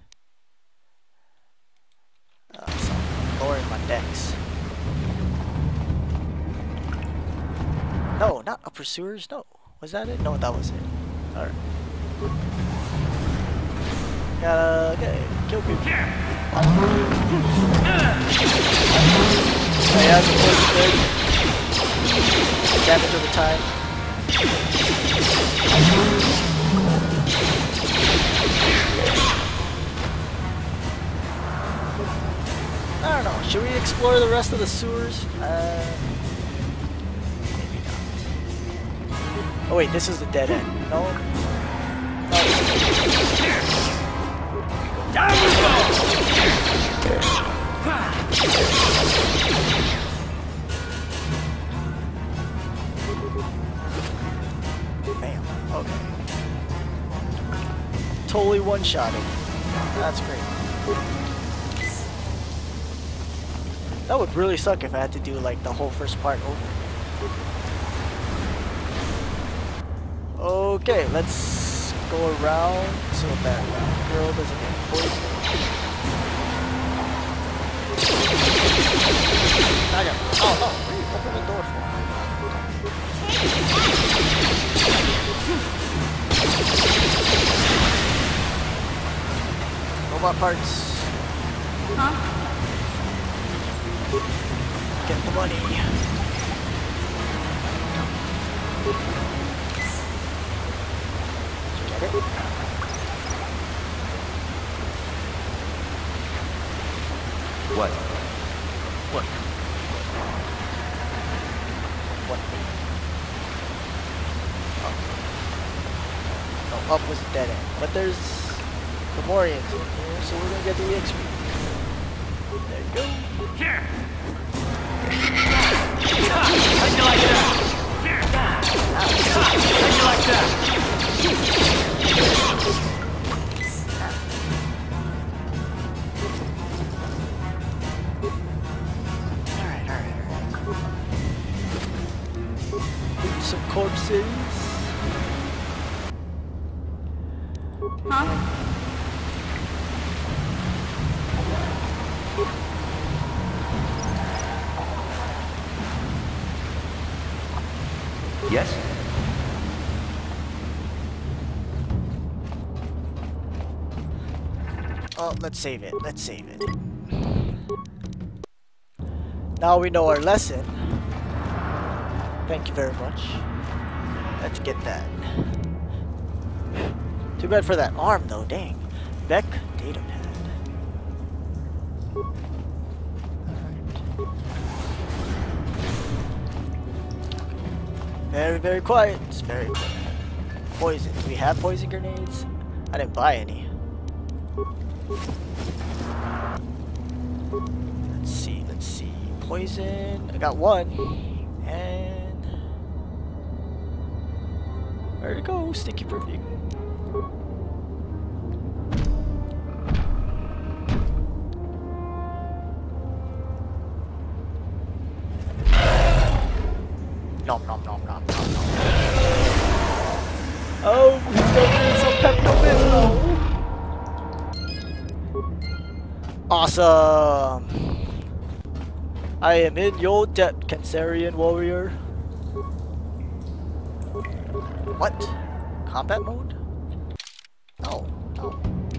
So I'm lowering my decks. No, not upper sewers, no. Was that it? No, that was it. Alright. Okay, kill people. Oh yeah, the poison good. Damage over time. I don't know, should we explore the rest of the sewers? Oh wait, this is the dead end. No? No, down we go! Bam. Okay. Totally one-shotted. That's great. That would really suck if I had to do like the whole first part over. Okay, let's go around so that girl doesn't get poisoned. I got. Oh no! What are you opening the door for? Robot parts. Huh? Get the money. Get it? What? What? What? Oh. No, up was a dead end. But there's Memorians in here, so we're gonna get the EXP. There you go. Here! How'd you like that? How'd you like that? Alright. Some corpses. Huh? Yes? Oh, let's save it. Let's save it. Now we know our lesson. Thank you very much. Let's get that. Too bad for that arm though, dang. Beck data pad. Very, very quiet. It's very quiet. Poison. Do we have poison grenades? I didn't buy any. Let's see. Poison. I got one. And where'd it go? Sticky perfume. Nom nom nom nom nom nom. Oh, he's doing some Pepto-Bismol. Awesome. I am in your debt, Cancerian warrior. What? Combat mode? No, no.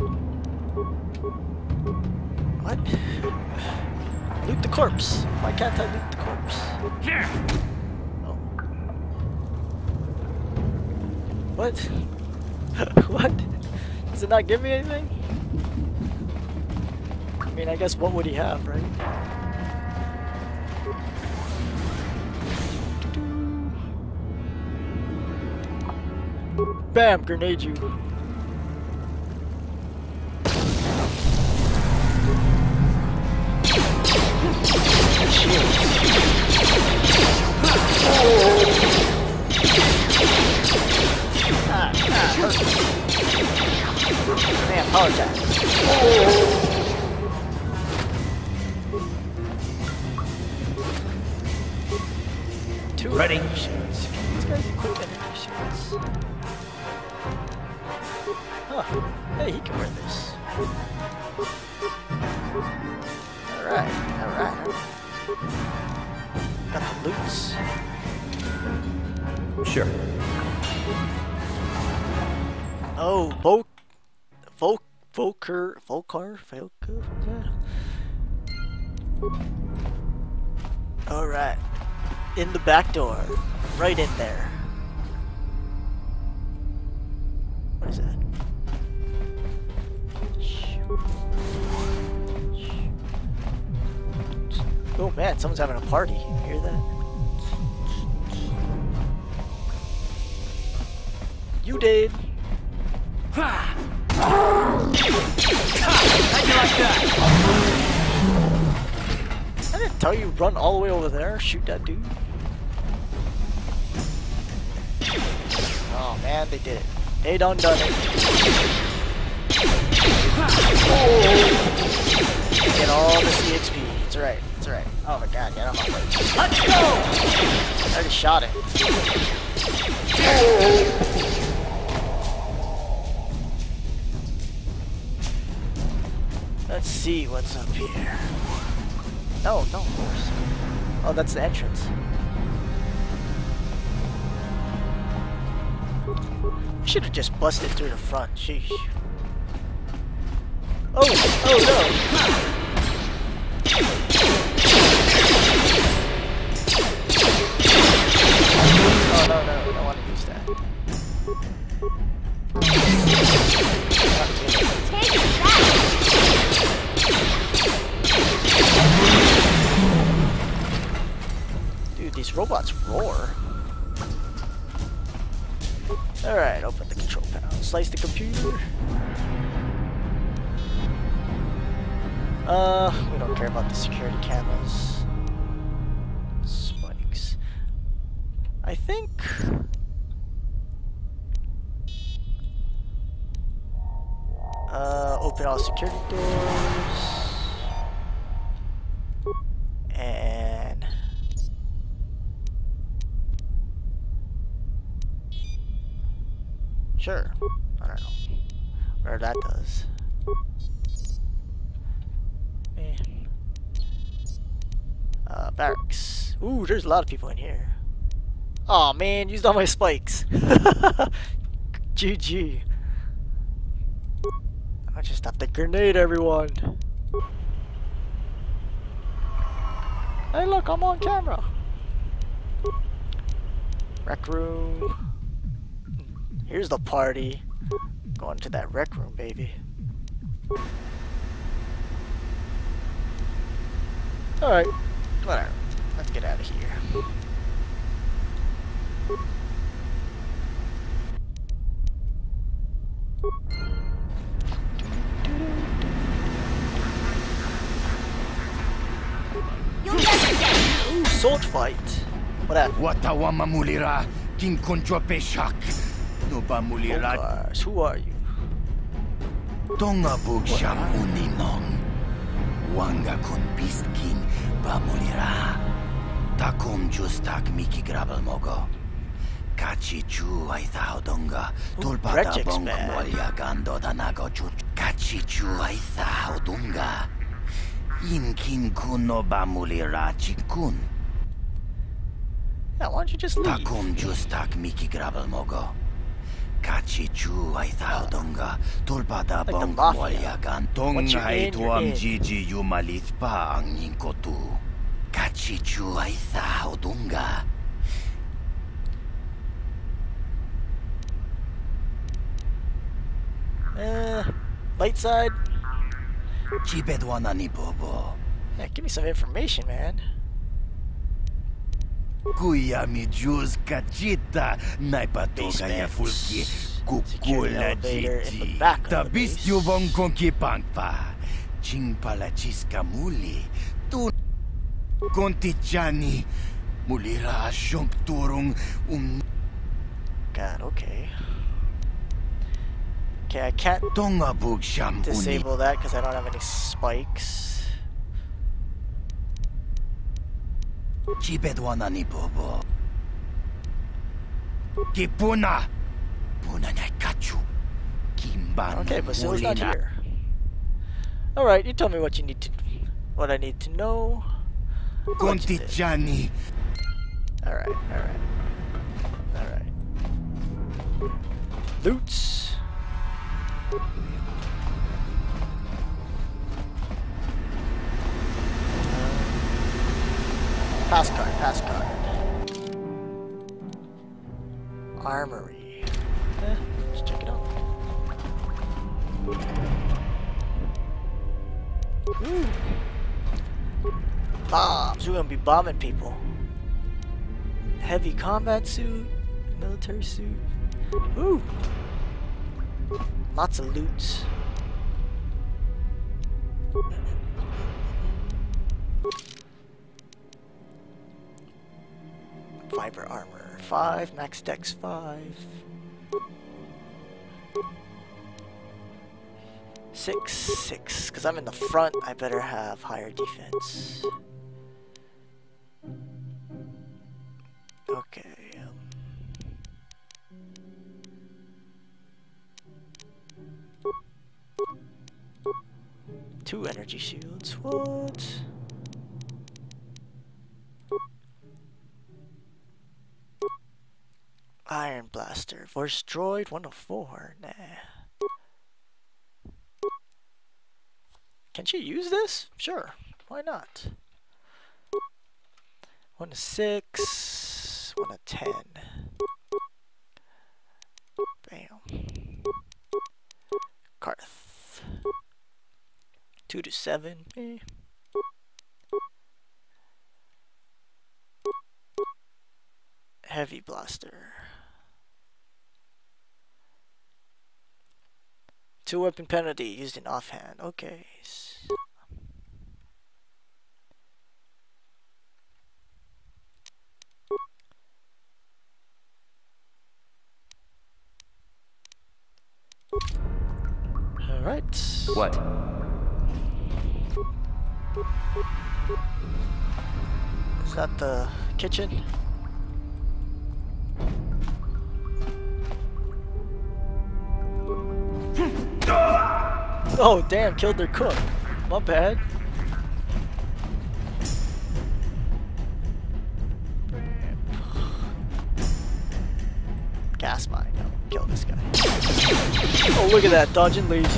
What? Loot the corpse. Why can't I loot the corpse? Here. Oh. What? What? Does it not give me anything? I mean, I guess what would he have, right? Bam! Grenade you. Shield. Man, power attack. Two ready. Shields. These guys equip energy shields. Huh. Hey, he can wear this. Alright. Got the loots. Sure. Oh, Volker. Alright. In the back door. Right in there. What is that? Oh man, someone's having a party. You hear that? You did. How'd you like that? I didn't tell you run all the way over there, shoot that dude. Oh man, they did it. They done it. Get all this EXP. It's alright. It's alright. Oh my god, get on my plate. Let's go! I already shot it. Let's see what's up here. No, of course. Oh, that's the entrance. We should have just busted through the front. Sheesh. Oh no! Oh no, I don't want to use that. Take that! Dude, these robots roar. Alright, open the control panel. Slice the computer. We don't care about the security cameras. Spikes. I think... open all security doors. And... sure. I don't know. Whatever that does. Barracks. Ooh, there's a lot of people in here. Aw, man, used all my spikes. GG. I just have to grenade everyone. Hey, look, I'm on camera. Rec room. Here's the party. Going to that rec room, baby. Alright, whatever. Let's get out of here. You'll never get me! Ooh, sword fight. What happened? Watawama mulira, kin konjo peshak. No ba mulira. Who are you? Tonga bugsham uninong. Wanga kun pistkin ba mulira. Takum justak miki grabal mogo. Kachi chu ay thao donga. Tulpata bong molya gando danago chu. Kachi chu ay thao donga. Inkin kuno ba mulira chikun. Yeah, why don't you just leave? Takum justak miki grabal mogo. Kachi chu ay thao donga. Tulpata bong molya gantong ay tuam gigi yumalit pa ang yingkotu. Kachi chu ay thao donga. Light side. Chibedwana ni bobo. Yeah, give me some information, man. Kuya mi juz kachita naipatoka ya fulki kukula jiti. Tabis yubong konki pangpa. Chingpala chiska muli. Tu kontichani God, okay. Okay, I can't disable that because I don't have any spikes. Okay, but Sil's not here. Alright, you tell me what you need to, what I need to know. Alright, alright. Alright. Loots. Pass card, pass card. Armory. Let's check it out. Ooh. Bombs. We're gonna be bombing people. Heavy combat suit, military suit. Ooh. Lots of loot. Fiber armor 5, max dex 5. 6, because I'm in the front, I better have higher defense. Okay. 2 energy shields. What? Iron Blaster. Force Droid 104. Nah. Can she use this? Sure. Why not? 1 to 6. 1 to 10. Bam. Karth. 2 to 7. Eh. Heavy Blaster. 2 weapon penalty used in offhand. Okay. Alright. What? Is that the kitchen? Oh damn, killed their cook. My bad. Gas mine. No, kill this guy. Oh, look at that, dodging lazy.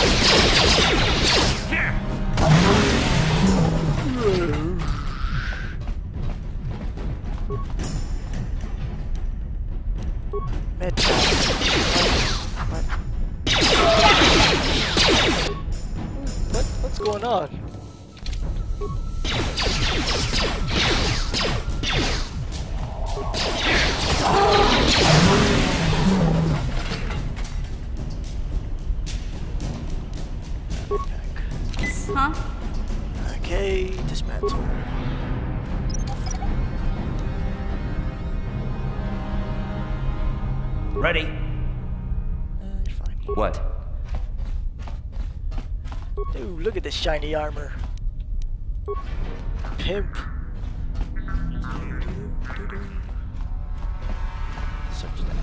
What's going on? Huh? Okay, dismantle. Ready? You're fine. What? Dude, look at this shiny armor. Pimp. Search that.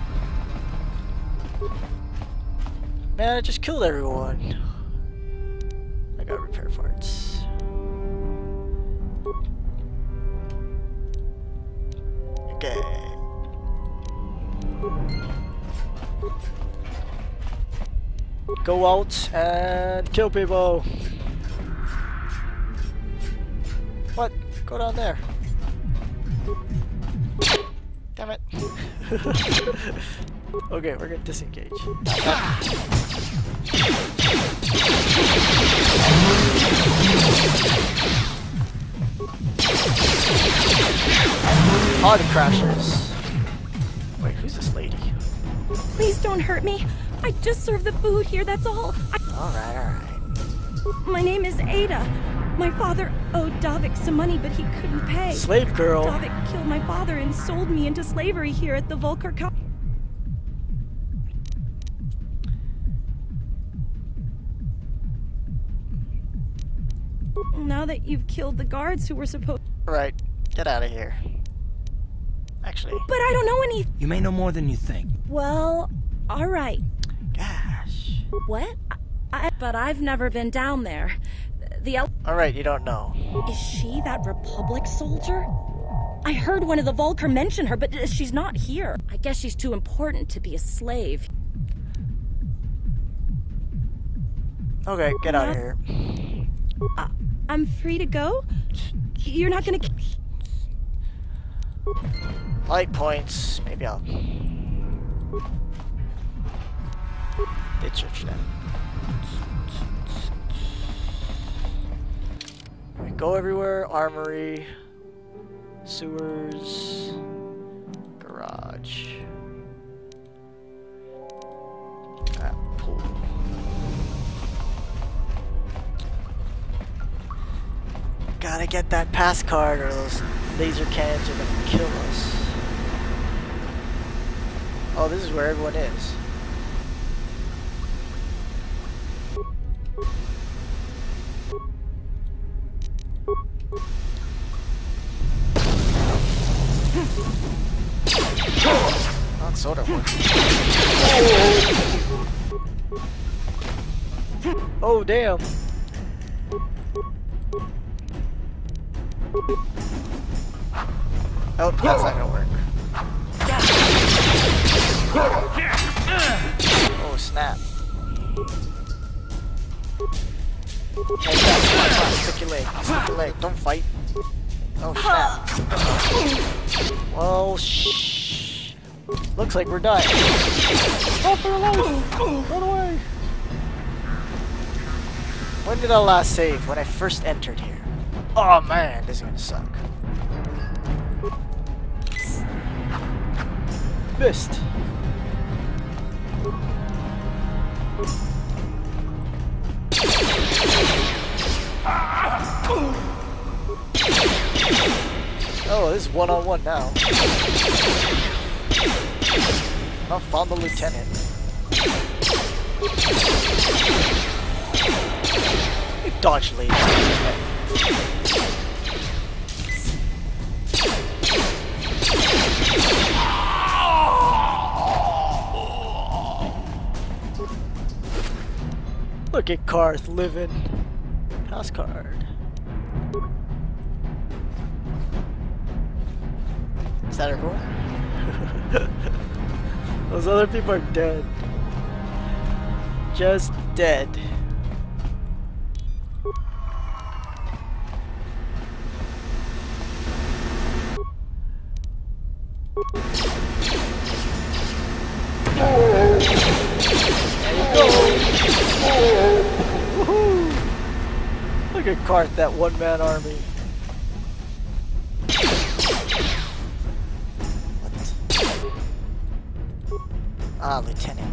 Man, I just killed everyone. I got repair parts. Okay. Go out and kill people. What? Go down there. Damn it. Okay, we're gonna disengage. Auto crashers. Wait, who's this lady? Please don't hurt me. I just serve the food here, that's all. Alright, alright. My name is Ada. My father owed Davik some money, but he couldn't pay. Slave girl. Davik killed my father and sold me into slavery here at the Volker Co. Now that you've killed the guards who were supposed... Right. Get out of here. Actually. But I don't know any... You may know more than you think. Well, alright. Gosh. What? But I've never been down there. Alright, you don't know. Is she that Republic soldier? I heard one of the Volker mention her, but she's not here. I guess she's too important to be a slave. Okay, get out of here. I'm free to go? You're not gonna... Light points. Maybe I'll... ditch your shit. We go everywhere. Armory. Sewers. Garage. Pool. Gotta get that pass card or those laser cannons are gonna kill us. Oh, this is where everyone is. That sort of works. Oh, damn. Oh, that's not gonna work. Oh, snap. Hey, come on, stick your leg. Stick your leg. Don't fight. Oh, snap. Well, shh. Looks like we're dying. Oh, for the life! Run away! When did I last save? When I first entered here. Oh man, this is gonna suck. Missed. Oh, this is one-on-one now. I found the lieutenant. You dodge lady. Look at Karth living. Pass card. Is that everyone? Those other people are dead. Just dead. There you go. Woohoo! Look at Karth, that one-man army. Ah, Lieutenant.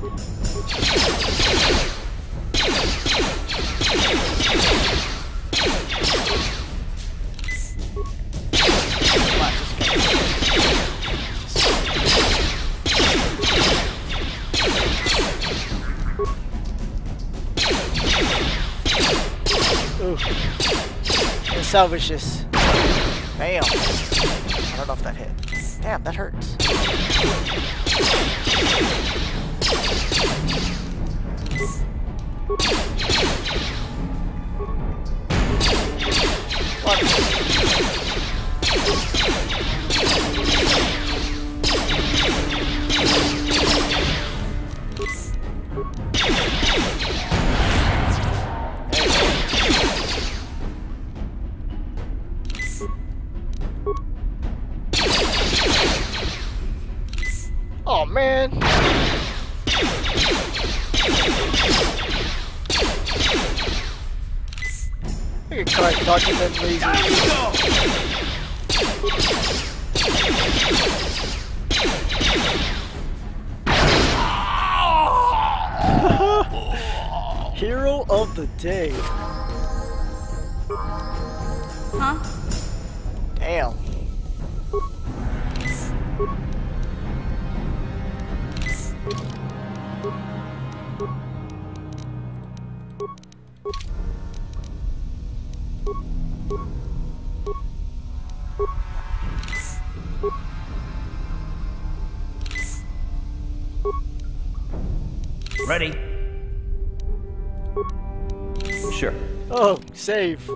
Ooh. Let's salvage this. Bam. I don't know if that hit. Damn, that hurts. Oh man. Look at Karth dodging them lasers. Hero of the day. Huh? Damn. Ready? Sure. Oh, save.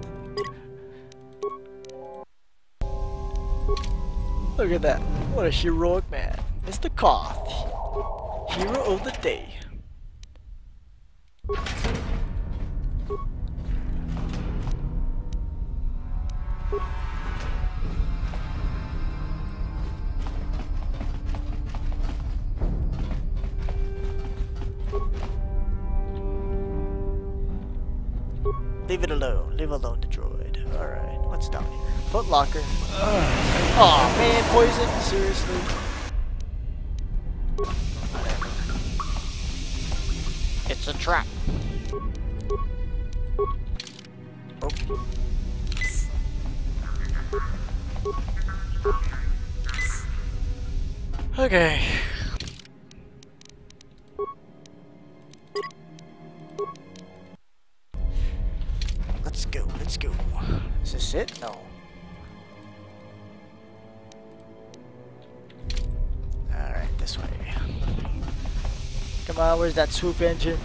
Look at that. What a heroic man. Mr. Koth. Hero of the day. Leave it alone. Leave alone the droid. Alright, what's down here? Foot locker. Aw, man, poison? Seriously? Whatever. It's a trap. Oh. Okay. Let's go, let's go. Is this it? No. Alright, this way. Come on, where's that swoop engine?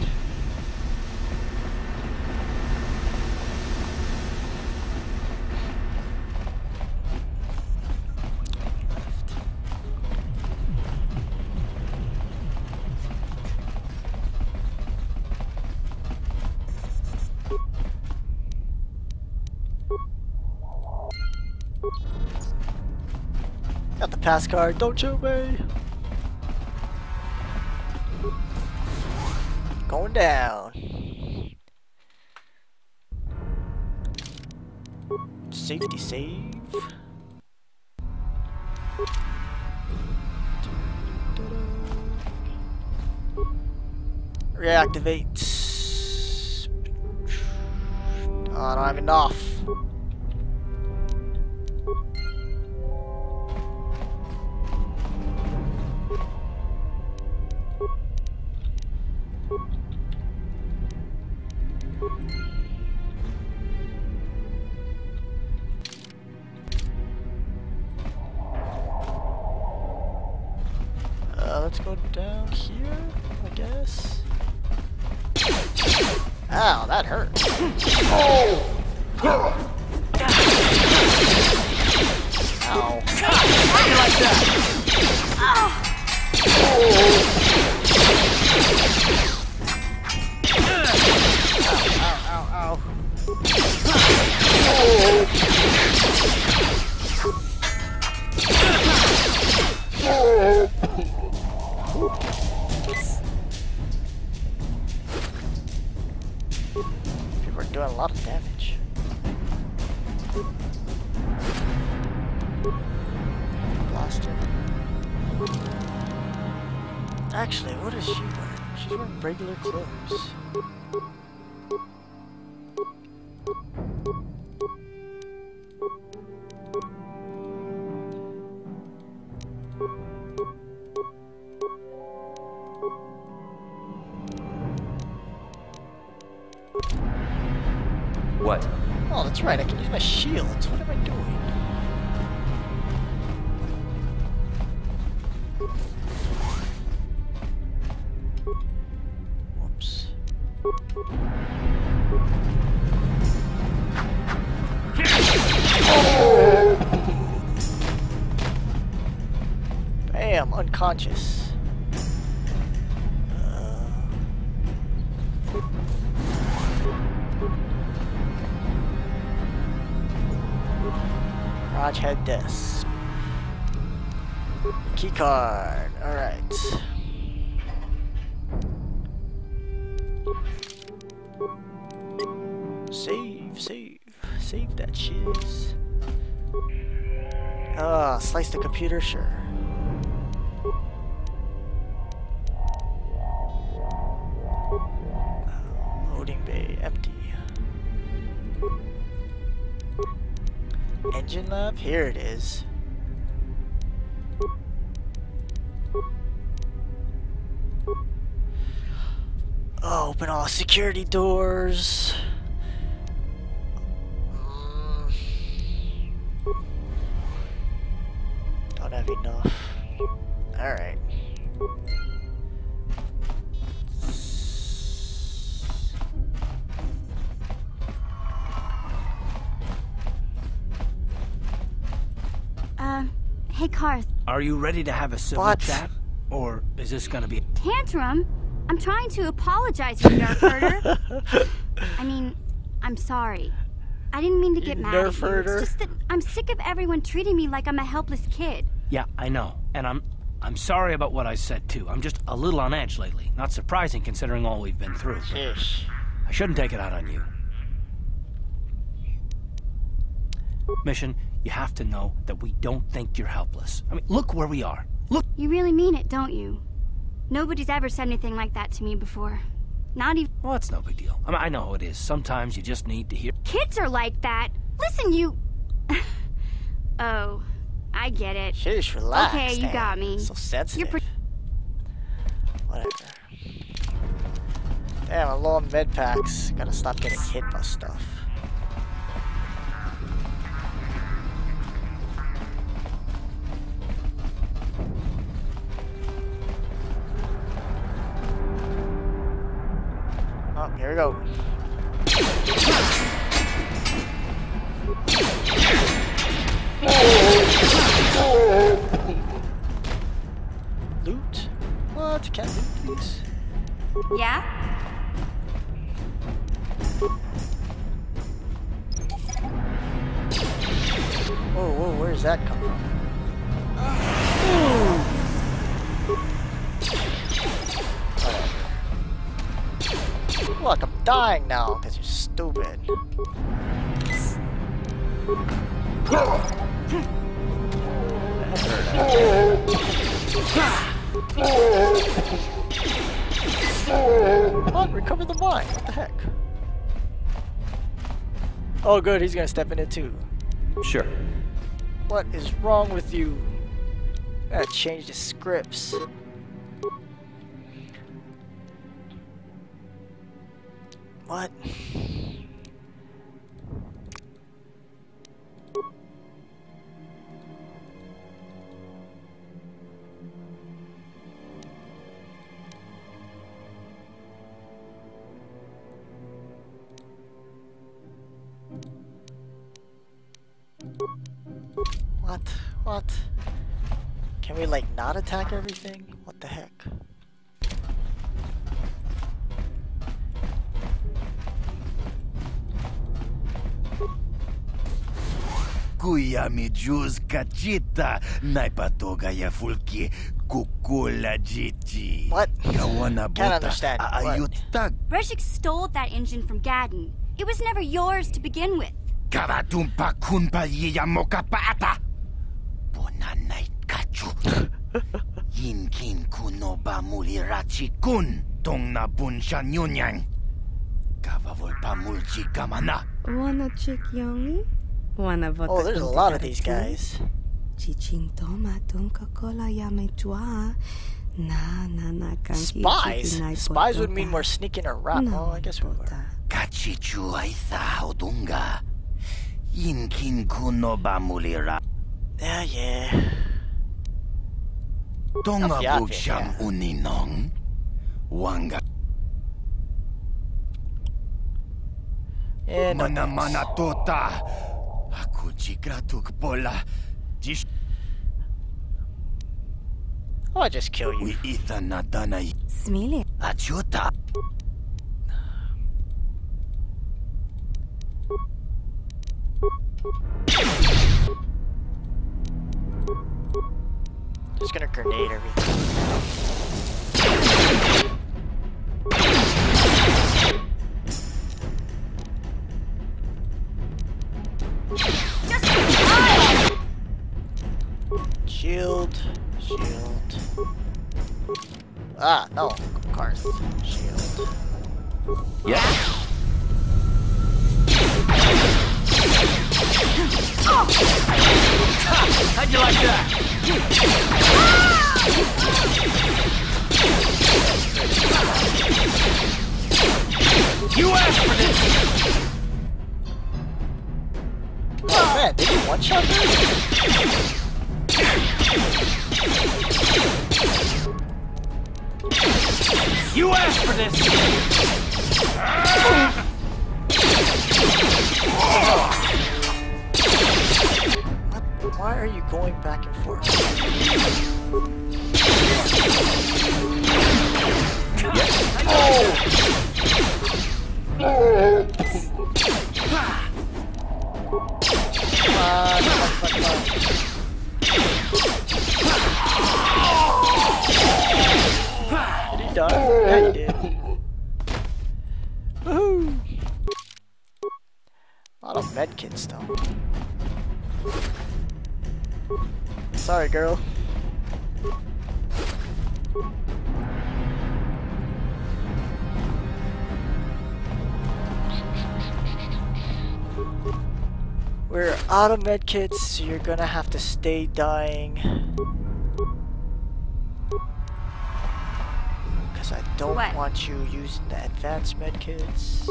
Got the pass card, don't shoot me! Going down. Safety save. Reactivate. Oh, I don't have enough. Let's go down here, I guess. Ow, that hurt. Oh! Ow. How do you like that? Ow, ow, ow, People are doing a lot of damage. Blaster. Actually, what is she wearing? She's wearing regular clothes. What? Oh, that's right, I can use my shields. What am I doing? Whoops. Bam, unconscious. Garage head desk. Key card. Alright. Save that shiz. Slice the computer, sure. Loading bay empty. Engine lab? Here it is. Oh, open all security doors. Don't have enough. Alright. Hey, Karth. Are you ready to have a civil chat? Or is this gonna be... Tantrum? I'm trying to apologize, you nerf herder. I mean, I'm sorry. I didn't mean to get mad at you. It's just that I'm sick of everyone treating me like I'm a helpless kid. Yeah, I know. And I'm sorry about what I said, too. I'm just a little on edge lately. Not surprising, considering all we've been through. I shouldn't take it out on you. Mission, you have to know that we don't think you're helpless. I mean, look where we are. Look. You really mean it, don't you? Nobody's ever said anything like that to me before. Not even... Well, it's no big deal. I mean, I know how it is. Sometimes you just need to hear... Kids are like that. Listen, you... Oh, I get it. Sheesh, relax. Okay, you got me. So sensitive. Whatever. Damn, I'm low on med packs. Gotta stop getting hit by stuff. Oh, here we go. Loot? What? You can't loot these? Yeah? Whoa, whoa, where's that come from? Look, I'm dying now because you're stupid. What? Recover the mine. What the heck? Oh good, he's gonna step in it too. Sure. What is wrong with you? Gotta change the scripts. What? What? Can we like not attack everything? What the heck? Kuya mi juz kachita naipatoga ya fulki kukula jiji. What? Kawana Can't understand. ayutag. Breshik stole that engine from Gadden. It was never yours to begin with. Karatumpa kunpa yiya mokapaata. Bonanay kachu. Yinkin kuno ba mulirachi kun tong na bunsha nyunyang. Kavavol pa mulchi kamana. Wanna chick yongi? Wanna vota? Oh, there's a lot of these guys. Spies? Spies would mean we're sneaking around. Oh, I guess we were. Kachichu aitha odunga. Yinkin kuno ba mulira. Yeah. Tonga bugsham uninong. Wanga. Mana tota. Aku jigratuk bola. Jish. Oh, I just kill you. We itha nadana. Smili. Achuta. Just gonna grenade everything. Shield. Ah, no. Karth. Shield. Yeah. Man, did you one-shot her? You asked for this! What? Why are you going back and forth? Did he die? Yeah, he did. Woohoo! A lot of medkits though. Sorry, girl. We're out of medkits, so you're gonna have to stay dying. Because I don't want you using the advanced medkits.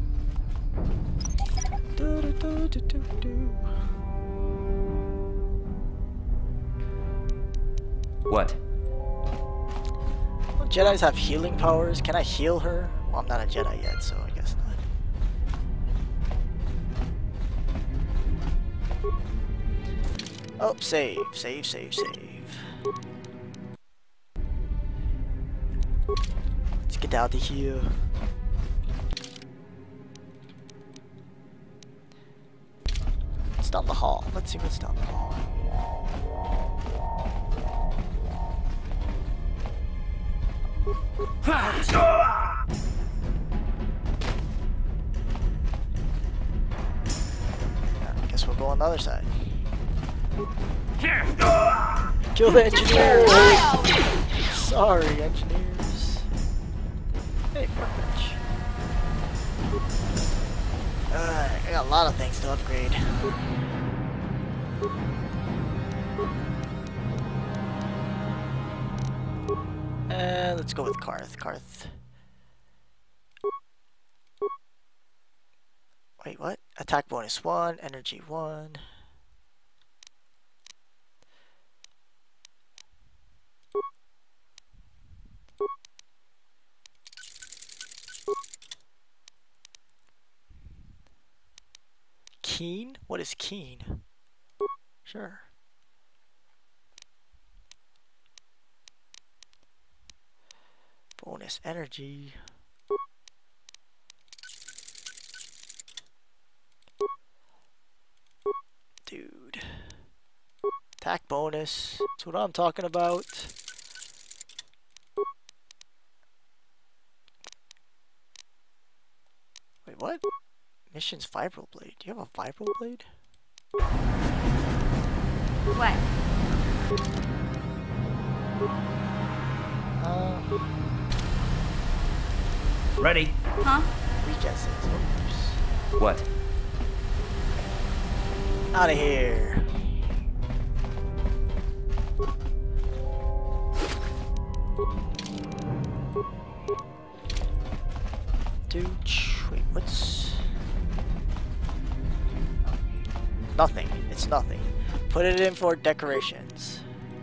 What? Well, Jedis have healing powers. Can I heal her? Well, I'm not a Jedi yet, so I guess not. Oh, save. Let's get out of here. It's down the hall. Let's see what's down the hall. I guess we'll go on the other side. Kill the engineers! Sorry, engineers. Hey, workbench. I got a lot of things to upgrade. Let's go with Karth. Wait, what? Attack bonus 1, energy 1. Keen? What is keen? Sure. Bonus energy. Dude. Attack bonus. That's what I'm talking about. Wait, what? Mission's vibroblade. Do you have a vibroblade? What? Ready? Huh? Reguesses. Oops. What? Out of here. Dude, wait, what's... Nothing. It's nothing. Put it in for decorations.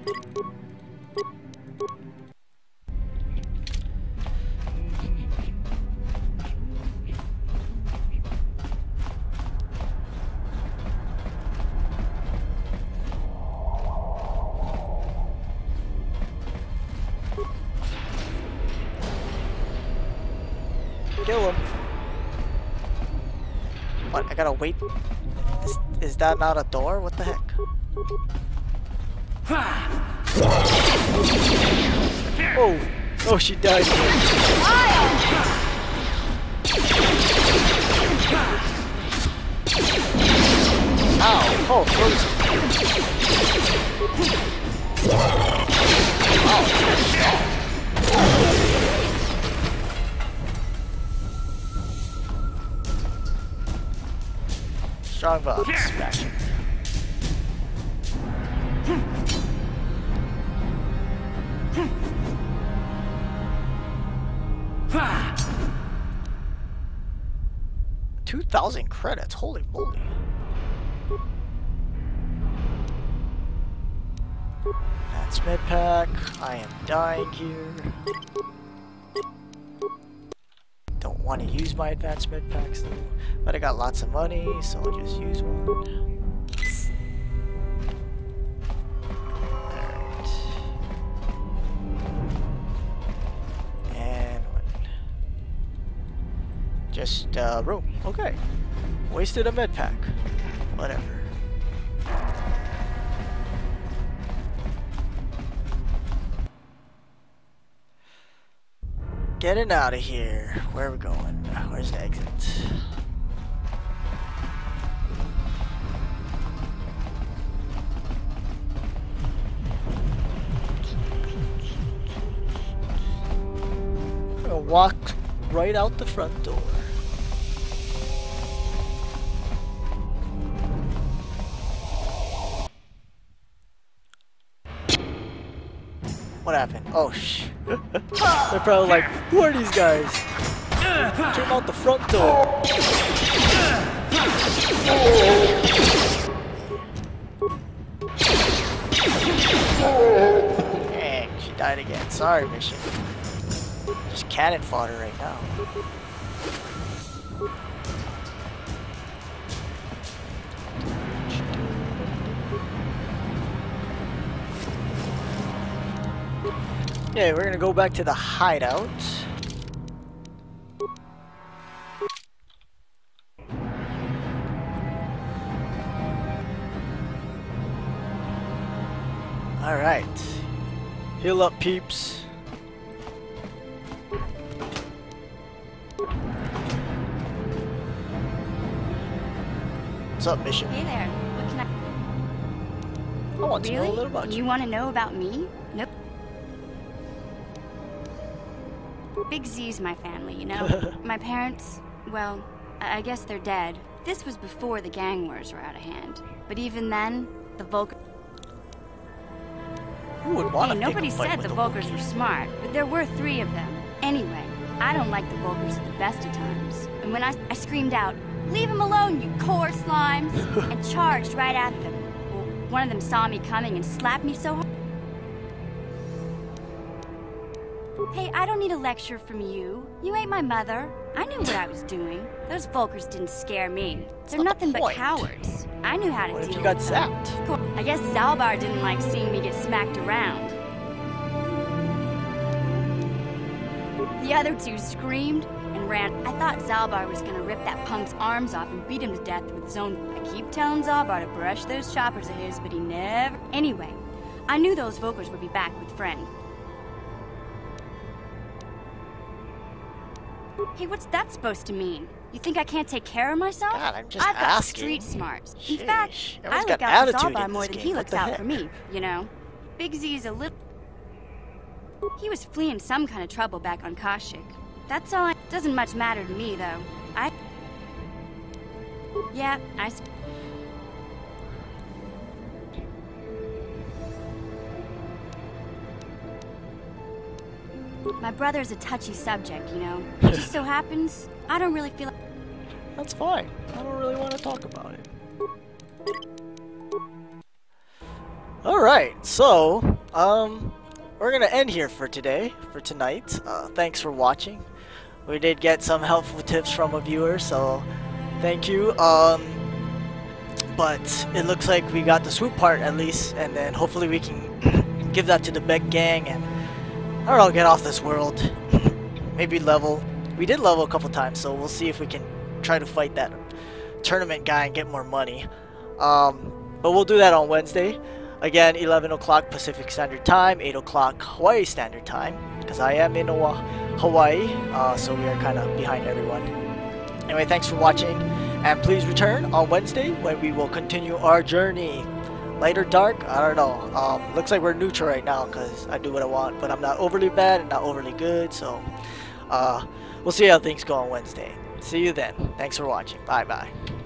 Kill him. What? I gotta wait. Is that not a door? What the heck? Oh! Oh, she died. Ow! Oh, frozen. Strong box. Smash it. $2,000 credits. Holy moly. advanced med pack. I am dying here. Don't want to use my advanced med packs though. But I got lots of money, so I'll just use one. Alright. And one. Just room. Okay. Wasted a med pack. Whatever. Getting out of here. Where are we going? Where's the exit? I'm gonna walk right out the front door. What happened? Oh shh. They're probably like, who are these guys? Came out the front door. Dang, she died again. Sorry, mission. Just cannon fodder right now. Okay, we're gonna go back to the hideout. Alright. Heal up, peeps. What's up, mission? Hey there. What can I want to know a little about you. You want to know about me? Nope. Big Z's my family, you know? My parents, well, I guess they're dead. This was before the gang wars were out of hand. But even then, the Vulcans... Who would want to nobody said the Vulcans were smart, but there were 3 of them. Anyway, I don't like the Vulcans at the best of times. And when I screamed out, "Leave him alone, you core slimes!" and charged right at them. Well, one of them saw me coming and slapped me so hard. Hey, I don't need a lecture from you. You ain't my mother. I knew what I was doing. Those Vulcans didn't scare me. They're nothing but cowards. I knew how to deal with them. What if you got zapped? I guess Zalbar didn't like seeing me get smacked around. The other 2 screamed and ran. I thought Zalbar was gonna rip that punk's arms off and beat him to death with his own... I keep telling Zalbar to brush those choppers of his, but he never... Anyway, I knew those Vulcans would be back with friend. Hey, what's that supposed to mean? You think I can't take care of myself? God, I'm just I've got asking. street smarts. Sheesh. In fact, Everyone's I look got out for attitude Zalbar in more this than game. he What looks the out heck? for me, you know? Big Z's a little... He was fleeing some kind of trouble back on Kashyyyk. That's all. Doesn't much matter to me, though. Yeah, My brother's a touchy subject, you know? It just so happens, I don't really feel like... That's fine. I don't really want to talk about it. Alright, so, we're gonna end here for today, for tonight. Thanks for watching. We did get some helpful tips from a viewer, so thank you. But it looks like we got the swoop part at least, and then hopefully we can give that to the Beck gang and, I don't know, get off this world. Maybe level. We did level a couple times, so we'll see if we can try to fight that tournament guy and get more money. But we'll do that on Wednesday. Again, 11 o'clock Pacific Standard Time, 8 o'clock Hawaii Standard Time, because I am in Hawaii, so we are kind of behind everyone. Anyway, thanks for watching, and please return on Wednesday when we will continue our journey. Light or dark? I don't know. Looks like we're neutral right now because I do what I want, but I'm not overly bad and not overly good, so we'll see how things go on Wednesday. See you then. Thanks for watching. Bye-bye.